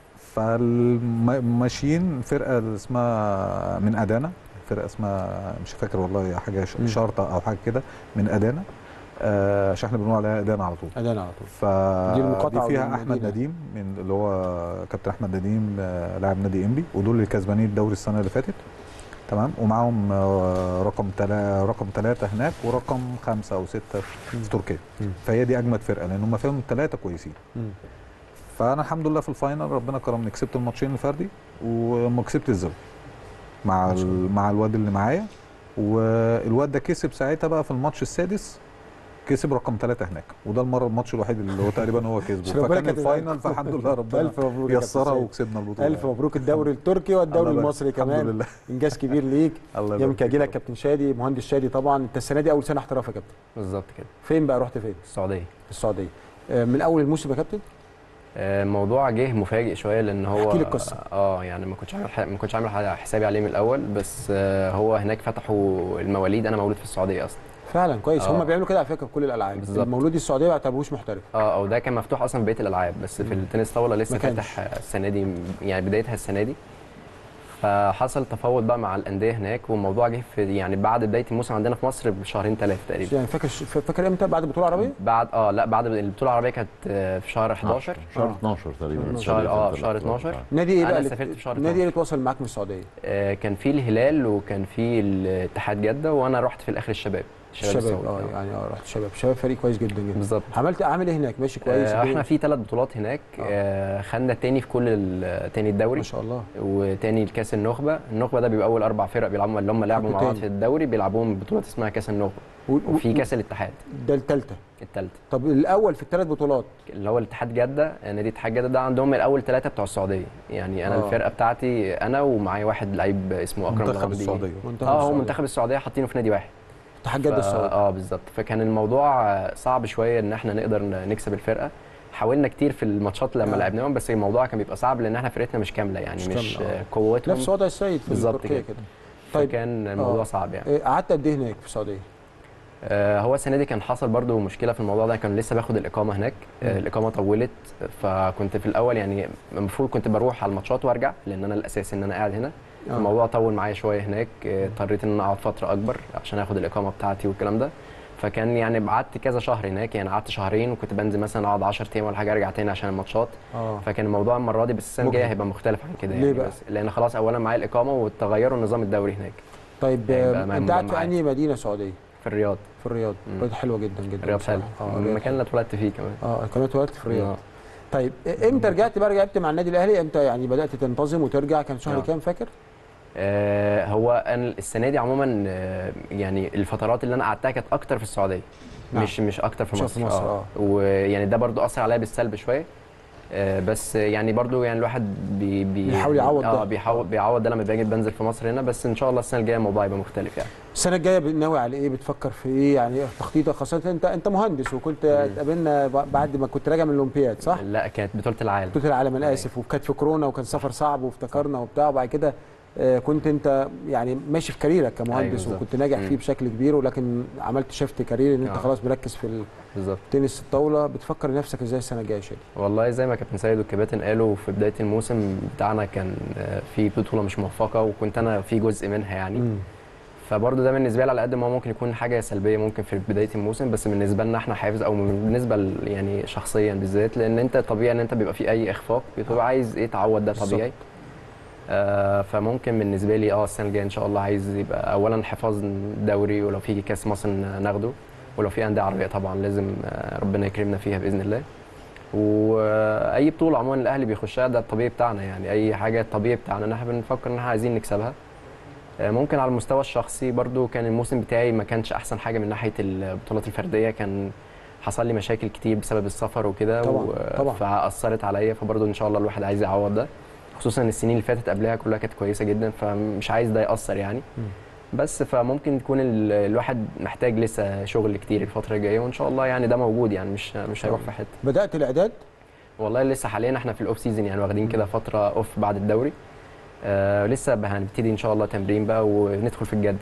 I: فماشيين فرقه اللي اسمها من ادانا، فرقه اسمها مش فاكر والله حاجه ش-
A: مم.
I: شرطه او حاجه كده من ادانا، آه، عشان احنا بنقول عليها ادانا على طول.
A: ادانا على طول.
I: ف
A: دي المقاطعة
I: دي فيها
A: والمدينة.
I: احمد نديم من اللي هو كابتن احمد نديم، آه، لاعب نادي انبي، ودول اللي كسبانين الدوري السنه اللي فاتت. تمام. ومعاهم آه، رقم تلا رقم ثلاثه هناك ورقم خمسه او سته في تركيا.
A: مم.
I: فهي دي اجمد فرقه لان هم فيهم ثلاثه كويسين.
A: مم.
I: فانا الحمد لله في الفاينل ربنا كرمني، كسبت الماتشين الفردي وما كسبت الزوجي مع
A: ما شاء الله.
I: ال- مع الواد اللي معايا. والواد ده كسب ساعتها بقى في الماتش السادس، كسب رقم ثلاثة هناك، وده المره الماتش الوحيد اللي هو تقريبا هو كسبه.
A: ربنا
I: فكان
A: كاتب-
I: الفاينل فالحمد لله ربنا
A: الف مبروك يا
I: يسرها
A: كابتن سيد.
I: وكسبنا البطوله.
A: الف مبروك الدوري التركي والدوري
I: الله يبارك.
A: المصري
I: الحمد
A: كمان.
I: لله.
A: انجاز كبير ليك.
I: الله يبارك
A: يمكن اجي لك
I: فيك.
A: كابتن شادي، مهندس شادي طبعا. انت السنه دي اول سنه احتراف يا كابتن.
J: بالظبط كده.
A: فين بقى رحت فين؟
J: السعوديه.
A: السعوديه. آه، من اول الموسم يا كابتن؟
J: آه، الموضوع جه مفاجئ شويه لان هو
A: احكي لي القصة.
J: اه يعني ما كنتش عامل ح- ما كنتش عامل ح- حسابي عليه من الاول، بس آه هو هناك فتحوا المواليد، انا مولود في السعوديه اصلا.
A: فعلا كويس.
J: آه.
A: هم بيعملوا كده على فكره في كل الالعاب.
J: بالظبط.
A: المولود السعوديه ما يعتبروش محترف.
J: اه او ده كان مفتوح اصلا في بقيه الالعاب، بس في التنس طاوله لسه
A: ما كانش.
J: فاتح السنه دي، يعني بدايتها السنه دي. فحصل تفاوض بقى مع الانديه هناك، والموضوع جه في يعني بعد بدايه الموسم عندنا في مصر بشهرين ثلاثه تقريبا.
A: يعني فاكر فاكر امتى بعد البطوله العربيه؟
J: بعد اه لا بعد البطوله العربيه كانت آه، في شهر حداشر.
F: شهر اتناشر تقريبا.
J: شهر اه في شهر اتناشر.
A: نادي ايه
J: أنا
A: بقى اللي-
J: سافرت في شهر
A: نادي ايه
J: اتناشر.
A: اللي اتواصل معاك من السعوديه؟
J: آه، كان في الهلال وكان في الاتحاد جده، وانا رحت في الاخر الشباب.
A: الشباب.
J: السعودي.
A: اه يعني اه رحت الشباب. الشباب فريق كويس جدا جدا.
J: بالظبط.
A: عملت عامل ايه هناك؟ ماشي كويس؟
J: آه، احنا في ثلاث بطولات هناك.
A: آه.
J: آه، خدنا التاني في كل ال- تاني الدوري
A: ما شاء الله.
J: وتاني الكاس النخبه. النخبه ده بيبقى اول اربع فرق بيلعبوا اللي هم لعبوا مع بعض
A: تاني.
J: في الدوري، بيلعبوهم بطوله اسمها كاس النخبه.
A: و- و-
J: وفي كاس الاتحاد
A: ده الثالثه.
J: الثالثه
A: طب الاول في الثلاث بطولات
J: اللي هو الاتحاد جده. نادي اتحاد جده ده عندهم الاول ثلاثه بتوع السعوديه، يعني انا
A: آه.
J: الفرقه بتاعتي انا ومعايا واحد لعيب اسمه اكرم
I: منتخب
J: الغامدي.
I: السعوديه.
A: منتخب
J: اه هو
A: السعودية.
J: منتخب السعوديه حاطينه في نادي واحد.
A: اتحاد جده
J: ف-
A: السعودي.
J: اه بالظبط. فكان الموضوع صعب شويه ان احنا نقدر ن- نكسب الفرقه. حاولنا كتير في الماتشات لما
A: آه.
J: لعبناهم، بس الموضوع كان بيبقى صعب لان احنا فرقتنا مش كامله، يعني
A: مش
J: مش,
A: كاملة، آه.
J: قوتهم.
A: نفس وضع السيد في
J: بالظبط
A: تركيا
J: كده.
A: كده. طيب
J: فكان الموضوع
A: آه.
J: صعب يعني.
A: إيه، قعدت قد ايه هناك في السعوديه؟
J: آه هو السنه دي كان حصل برضو مشكله في الموضوع ده، كان لسه باخد الاقامه هناك. آه
A: مم.
J: الاقامه طولت، فكنت في الاول يعني المفروض كنت بروح على الماتشات وارجع، لان انا الاساسي ان انا قاعد هنا.
A: آه.
J: الموضوع طول معايا شويه هناك. آه، اضطريت ان انا اقعد فتره اكبر عشان اخد الاقامه بتاعتي والكلام ده. فكان يعني قعدت كذا شهر هناك، يعني قعدت شهرين وكنت بنزل مثلا اقعد عشرة ايام ولا حاجه ارجع تاني عشان الماتشات.
A: اه
J: فكان الموضوع المره دي بس السنه الجايه
A: مجهد.
J: هيبقى مختلف عن كده.
A: ليه
J: يعني
A: بقى؟
J: بس لان خلاص اولا معايا الاقامه وتغيروا النظام الدوري هناك.
A: طيب
J: هيبقى
A: آه،
J: مع
A: انت قاعد في
J: مجمعات.
A: انهي مدينه سعوديه؟
J: في الرياض.
A: في الرياض.
J: مم.
A: الرياض حلوه جدا جدا.
J: الرياض حلو.
A: بصراحة. اه الرياض
J: المكان اللي اتولدت فيه كمان.
A: اه كمان اتولدت في الرياض.
J: آه.
A: طيب إيه- امتى رجعت بقى؟ رجعت مع النادي الاهلي امتى؟ يعني بدات تنتظم وترجع، كان شهر
J: آه.
A: كام فاكر؟
J: آه هو انا السنه دي عموما آه يعني الفترات اللي انا قعدتها كانت اكتر في السعوديه.
A: نعم.
J: مش مش اكتر في
A: مش
J: مصر.
A: في مصر، آه.
J: ويعني ده برضو اثر عليا بالسلب شويه. آه بس يعني برضو يعني الواحد بي بي
A: بيحاول يعوض
J: اه
A: ده.
J: بيحاول بيعوض ده لما باجي بنزل في مصر هنا. بس ان شاء الله السنه الجايه الموضوع يبقى مختلف يعني.
A: السنه الجايه ناوي على ايه؟ بتفكر في ايه؟ يعني تخطيطك، خاصه انت انت مهندس وكنت اتقابلنا بعد ما كنت راجع من الاولمبياد صح؟
J: لا كانت بطوله العالم.
A: بطوله العالم انا اسف، وكانت في كورونا وكان سفر صعب وافتكرنا وبتاع، وبعد كده آه، كنت انت يعني ماشي في كاريرك
J: أيوة
A: كمهندس
J: بالظبط.
A: وكنت ناجح
J: مم.
A: فيه بشكل كبير، ولكن عملت شيفت كارير ان انت
J: آه.
A: خلاص مركز في
J: بالظبط.
A: التنس الطاوله. بتفكر نفسك ازاي السنه الجايه يا شادي؟
J: والله زي ما كابتن سيد والكباتن قالوا في بدايه الموسم بتاعنا كان آه، في بطوله مش موفقه، وكنت انا في جزء منها يعني.
A: مم.
J: فبرضه ده بالنسبه لي على قد ما هو ممكن يكون حاجه سلبيه ممكن في بدايه الموسم، بس بالنسبه لنا احنا حافز، او بالنسبه ل- يعني شخصيا بالذات، لان انت طبيعي ان انت بيبقى في اي اخفاق بتبقى عايز ايه تعوض ده طبيعي. آه فممكن بالنسبه لي اه السنه الجايه ان شاء الله عايز يبقى اولا حفاظ الدوري، ولو في كاس مصر ناخده، ولو في انديه عربيه طبعا لازم آه ربنا يكرمنا فيها باذن الله. واي بطوله عموما الاهلي بيخشها ده الطبيعي بتاعنا، يعني اي حاجه الطبيعي بتاعنا ان احنا بنفكر ان احنا عايزين نكسبها. ممكن على المستوى الشخصي برضو كان الموسم بتاعي ما كانش احسن حاجه من ناحيه البطولات الفرديه، كان حصل لي مشاكل كتير بسبب السفر وكده،
A: طبعا طبعا
J: فاثرت عليا. فبرضو ان شاء الله الواحد عايز يعوض ده، خصوصا السنين اللي فاتت قبلها كلها كانت كويسه جدا، فمش عايز ده ياثر يعني.
A: م.
J: بس فممكن يكون ال- الواحد محتاج لسه شغل كتير الفتره الجايه، وان شاء الله يعني ده موجود، يعني مش مش هيروح في حته.
A: بدات الاعداد؟
J: والله لسه حاليا احنا في الاوف سيزون، يعني واخدين كده فتره اوف بعد الدوري. آه لسه هنبتدي ان شاء الله تمرين بقى وندخل في الجد يعني.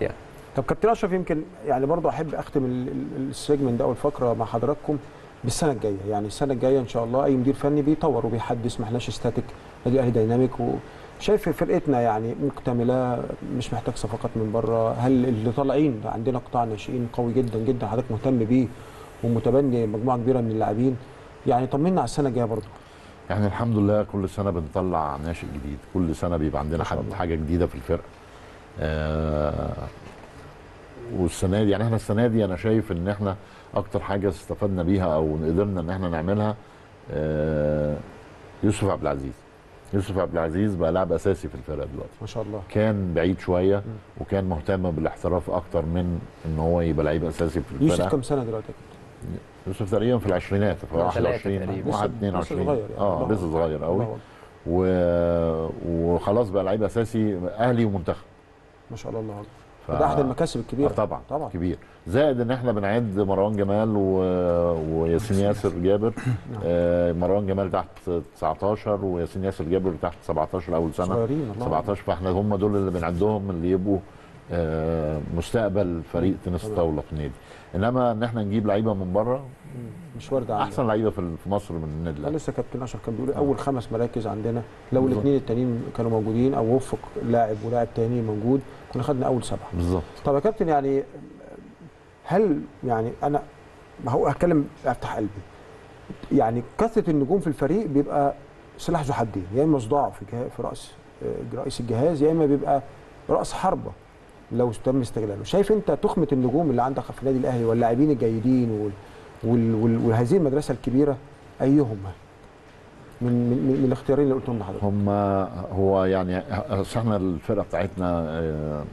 A: طب كابتن اشرف، يمكن يعني برضه احب اختم السيجمنت ده او الفقره مع حضراتكم بالسنه الجايه. يعني السنه الجايه ان شاء الله اي مدير فني بيطور وبيحدث، ما احناش ستاتيك، النادي الاهلي دايناميك، وشايف فرقتنا يعني مكتمله، مش محتاج صفقات من بره. هل اللي طالعين عندنا قطاع ناشئين قوي جدا جدا حضرتك مهتم بيه ومتبني مجموعه كبيره من اللاعبين؟ يعني طمنا على السنه الجايه برضه.
F: يعني الحمد لله كل سنه بنطلع ناشئ جديد، كل سنه بيبقى عندنا حد حاجه جديده في الفرقه. آه والسنه دي يعني احنا السنه دي انا شايف ان احنا اكتر حاجه استفدنا بيها او قدرنا ان احنا نعملها آه يوسف عبد العزيز. يوسف عبد العزيز بقى لاعب اساسي في الفرقه دلوقتي
A: ما شاء الله.
F: كان بعيد شويه وكان مهتم بالاحتراف اكتر من ان هو يبقى لعيب اساسي في الفرقه.
A: يوسف كم سنه دلوقتي؟
F: يوسف تقريبا في العشرينات، في واحد وعشرين واحد اتنين وعشرين،
A: صغير يعني.
F: اه لسه صغير قوي و... وخلاص بقى لعيب اساسي اهلي ومنتخب.
A: ما شاء الله. الله اكبر. ف... ده احد المكاسب الكبيره.
F: آه طبعا طبعا كبير. زائد ان احنا بنعد مروان جمال و... وياسين ياسر جابر. آه مروان جمال تحت تسعتاشر وياسين ياسر جابر تحت سبعتاشر اول سنه
A: صغيرين.
F: سبعتاشر، فاحنا هم دول اللي بنعدهم اللي يبقوا آه مستقبل فريق تنس الطاوله في النادي. انما ان احنا نجيب لعيبه من بره
A: مش وارده.
F: احسن لعيبه في مصر من النادي الاهلي.
A: لسه كابتن اشرف كان بيقول اول خمس مراكز عندنا لو الاثنين التانيين كانوا موجودين او وفق لاعب ولاعب تاني موجود كنا خدنا اول سبعه
F: بالظبط.
A: طب يا كابتن، يعني هل يعني انا ما هو هتكلم افتح قلبي، يعني كثره النجوم في الفريق بيبقى سلاح ذو حدين، يا اما صداع في في راس رئيس الجهاز، يا اما بيبقى راس حربه لو تم استغلاله. شايف انت تخمه النجوم اللي عندك في النادي الاهلي واللاعبين الجيدين وال وال وال وهذه المدرسه الكبيره ايهم من من, من الاختيارين اللي قلتهم لحضرتك؟
F: هم هو يعني احنا الفرقه بتاعتنا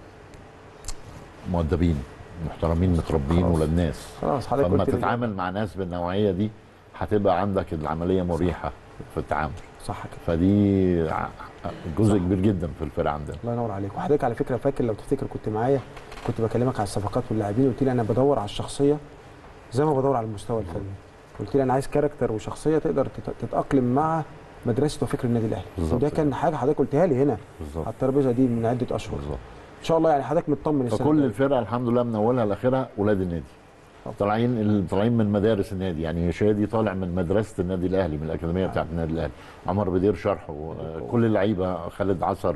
F: مؤدبين محترمين متربيين ولاد ناس.
A: خلاص حضرتك
F: لما تتعامل مع ناس بالنوعيه دي هتبقى عندك العمليه مريحه في التعامل.
A: صح كده.
F: فدي جزء صح. كبير جدا في الفرقه عندنا.
A: الله ينور عليك. وحضرتك على فكره فاكر لو تفتكر كنت معايا كنت بكلمك على الصفقات واللاعبين، قلت لي انا بدور على الشخصيه زي ما بدور على المستوى الفني. قلت لي انا عايز كاركتر وشخصيه تقدر تتاقلم مع مدرسه وفكر النادي الاهلي. وده كان حاجه حضرتك قلتها لي هنا بالزبط. على الترابيزه دي من عده اشهر. بالزبط. ان شاء الله يعني حضرتك مطمن السنه
F: فكل الفرقه الحمد لله من اولها لاخرها اولاد النادي. طالعين طالعين من مدارس النادي، يعني شادي طالع من مدرسه النادي الاهلي من الاكاديميه بتاعت النادي الاهلي، عمر بدير شرح وكل اللعيبه، خالد عصر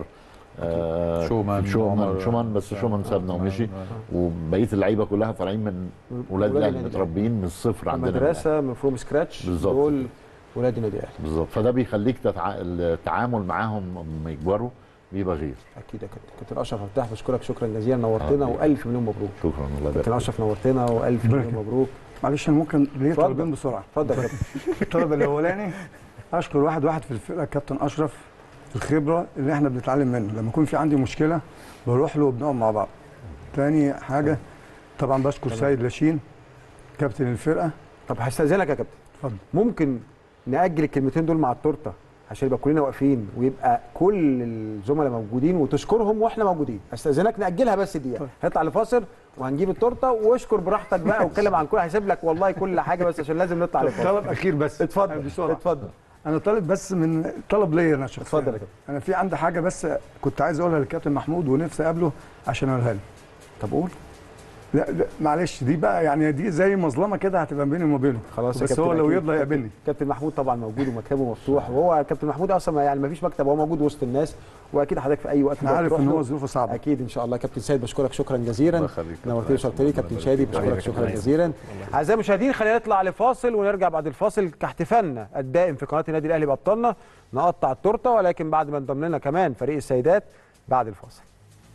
I: آه شومان
F: شومان شومان بس شومان سابنا ومشي، وبقيه اللعيبه كلها طالعين من ولاد الاهلي متربيين من الصفر عندنا
A: مدرسه من فروم سكراتش. دول ولاد النادي الاهلي
F: بالظبط. فده بيخليك تتع... التعامل معاهم لما يكبروا بيبقى غير.
A: اكيد يا كابتن. كابتن اشرف فتاح بشكرك شكرا جزيلا، نورتنا والف مليون مبروك.
F: شكرا الله يبارك.
A: كابتن اشرف نورتنا والف مليون مبروك.
G: معلش انا ممكن ليه طالبين بسرعه؟
A: اتفضل يا كابتن.
G: الطلب الاولاني اشكر واحد واحد في الفرقه كابتن اشرف، الخبره اللي احنا بنتعلم منه، لما يكون في عندي مشكله بروح له وبنقعد مع بعض. تاني حاجه طبعا بشكر سيد لاشين كابتن الفرقه.
A: طب هستاذنك يا كابتن،
G: اتفضل.
A: ممكن ناجل الكلمتين دول مع التورته عشان يبقى كلنا واقفين ويبقى كل الزملاء موجودين وتشكرهم واحنا موجودين. استاذنك ناجلها بس دقيقه، هنطلع لفاصل وهنجيب التورته واشكر براحتك بقى واتكلم عن كل، هسيب لك والله كل حاجه بس عشان لازم نطلع لفاصل.
G: طلب اخير بس.
A: اتفضل اتفضل.
G: انا طالب بس من طلب ليا انا شخصيا.
A: اتفضل يا كابتن.
G: انا في عندي حاجه بس كنت عايز اقولها للكابتن محمود ونفسي اقابله عشان اقولها له.
A: طب قول.
G: لا, لا معلش دي بقى يعني دي زي مظلمه كده هتبقى بيني وما بينه.
A: خلاص يا
G: بس
A: كابتن.
G: هو لو يرضى يقابلني.
A: كابتن محمود طبعا موجود ومكتبه مفتوح، وهو كابتن محمود اصلا يعني ما فيش مكتب، هو موجود وسط الناس، واكيد حضرتك في اي وقت
G: انا عارف ان هو ظروفه صعبه.
A: اكيد ان شاء الله. كابتن سيد بشكرك شكرا جزيلا، نورتني وشرفتني. كابتن شادي بشكرك شكرا جزيلا. اعزائي المشاهدين خلينا نطلع لفاصل ونرجع بعد الفاصل كاحتفالنا الدائم في قناه النادي الاهلي بابطالنا، نقطع التورته ولكن بعد ما انضم لنا كمان فريق السيدات بعد الفاصل.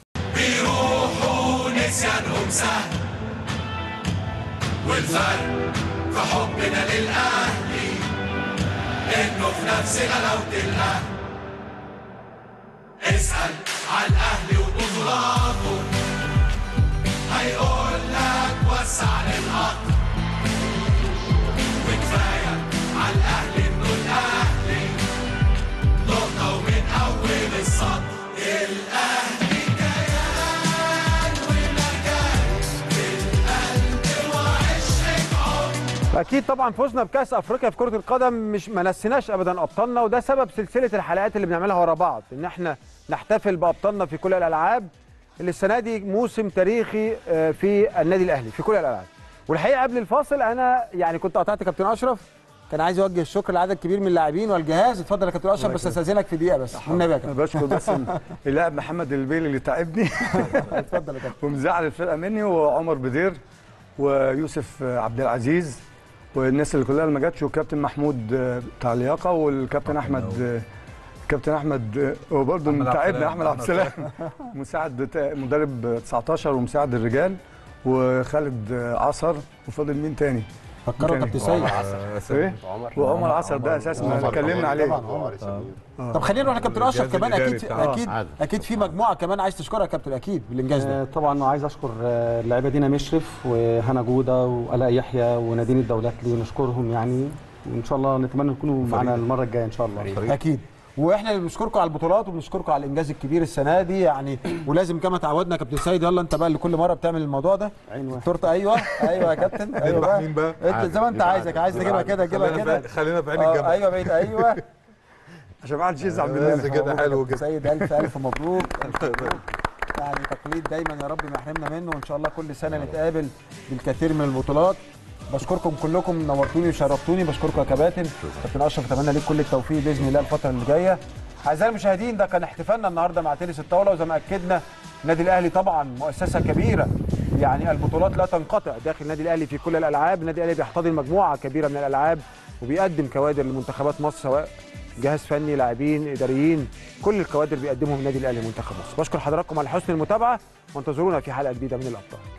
K: بيروحوا نسيانهم سهل والفرق في حبنا للأهلي إنه في نفس غلاوة الأهل. اسأل على الأهلي وبطولاته هيقول لك وسع للقطر، وكفاية على الأهلي إنه الأهلي نقطة ومن أول السطر. الأهلي
A: اكيد طبعا فوزنا بكاس افريقيا في كره القدم مش ما نسيناش ابدا ابطالنا، وده سبب سلسله الحلقات اللي بنعملها ورا بعض، ان احنا نحتفل بابطالنا في كل الالعاب اللي السنه دي موسم تاريخي آه، في النادي الاهلي في كل الالعاب. والحقيقه قبل الفاصل انا يعني كنت قطعت كابتن اشرف، كان عايز يوجه الشكر لعدد كبير من اللاعبين والجهاز. اتفضل يا كابتن اشرف، بس استاذنك في دقيقه بس والنبي يا كابتن.
G: بشكر بس اللاعب محمد البيلي اللي تعبني
A: اتفضل يا كابتن.
G: ومزعل الفرقه مني، وعمر بدير ويوسف عبد العزيز والناس اللي كلها اللي ما جاتش، والكابتن محمود بتاع اللياقه، والكابتن احمد كابتن احمد وبرضه تعبنا احمد عبد السلام مساعد مدرب تسعتاشر ومساعد الرجال، وخالد عصر، وفاضل مين تاني؟
A: فكروا يا كابتن سيد.
G: ايه؟ وعمر عصر ده اساسا اتكلمنا عليه.
A: طب خلينا نروح لكابتن اشرف كمان. اكيد اكيد اكيد في مجموعه كمان عايز تشكرها يا كابتن اكيد بالانجاز ده.
B: طبعا عايز اشكر اللاعبه دينا مشرف وهنا جوده والاء يحيى ونادين الدولاتلي، نشكرهم يعني، وان شاء الله نتمنى يكونوا معانا المره الجايه ان شاء الله.
A: اكيد. واحنا اللي بنشكركم على البطولات وبنشكركم على الانجاز الكبير السنه دي يعني، ولازم كما تعودنا يا كابتن سيد، يلا انت بقى اللي كل مره بتعمل الموضوع ده. التورته. ايوه ايوه يا كابتن. ايوه بقى, بقى. انت زي ما انت عايزك، عايز تجيبها كده تجيبها كده.
I: خلينا في عين الجبل.
A: ايوه بعيد. ايوه
G: عشان ما حدش يزعل مننا
I: كده. حلو كده
A: سيد. الف الف مبروك. يعني تقليد دايما يا رب ما يحرمنا منه، وان شاء الله كل سنه نتقابل بالكثير من البطولات. بشكركم كلكم، نورتوني وشرفتوني. بشكركم يا كباتن. كابتن اشرف اتمنى ليك كل التوفيق باذن الله الفتره اللي جايه. اعزائي المشاهدين، ده كان احتفالنا النهارده مع تنس الطاوله، وزي ما اكدنا النادي الاهلي طبعا مؤسسه كبيره، يعني البطولات لا تنقطع داخل النادي الاهلي في كل الالعاب. النادي الاهلي بيحتضن مجموعه كبيره من الالعاب وبيقدم كوادر لمنتخبات مصر، سواء جهاز فني، لاعبين، اداريين، كل الكوادر بيقدمهم النادي الاهلي لمنتخب مصر. بشكر حضراتكم على حسن المتابعه، وانتظرونا في حلقه جديده من الابطال.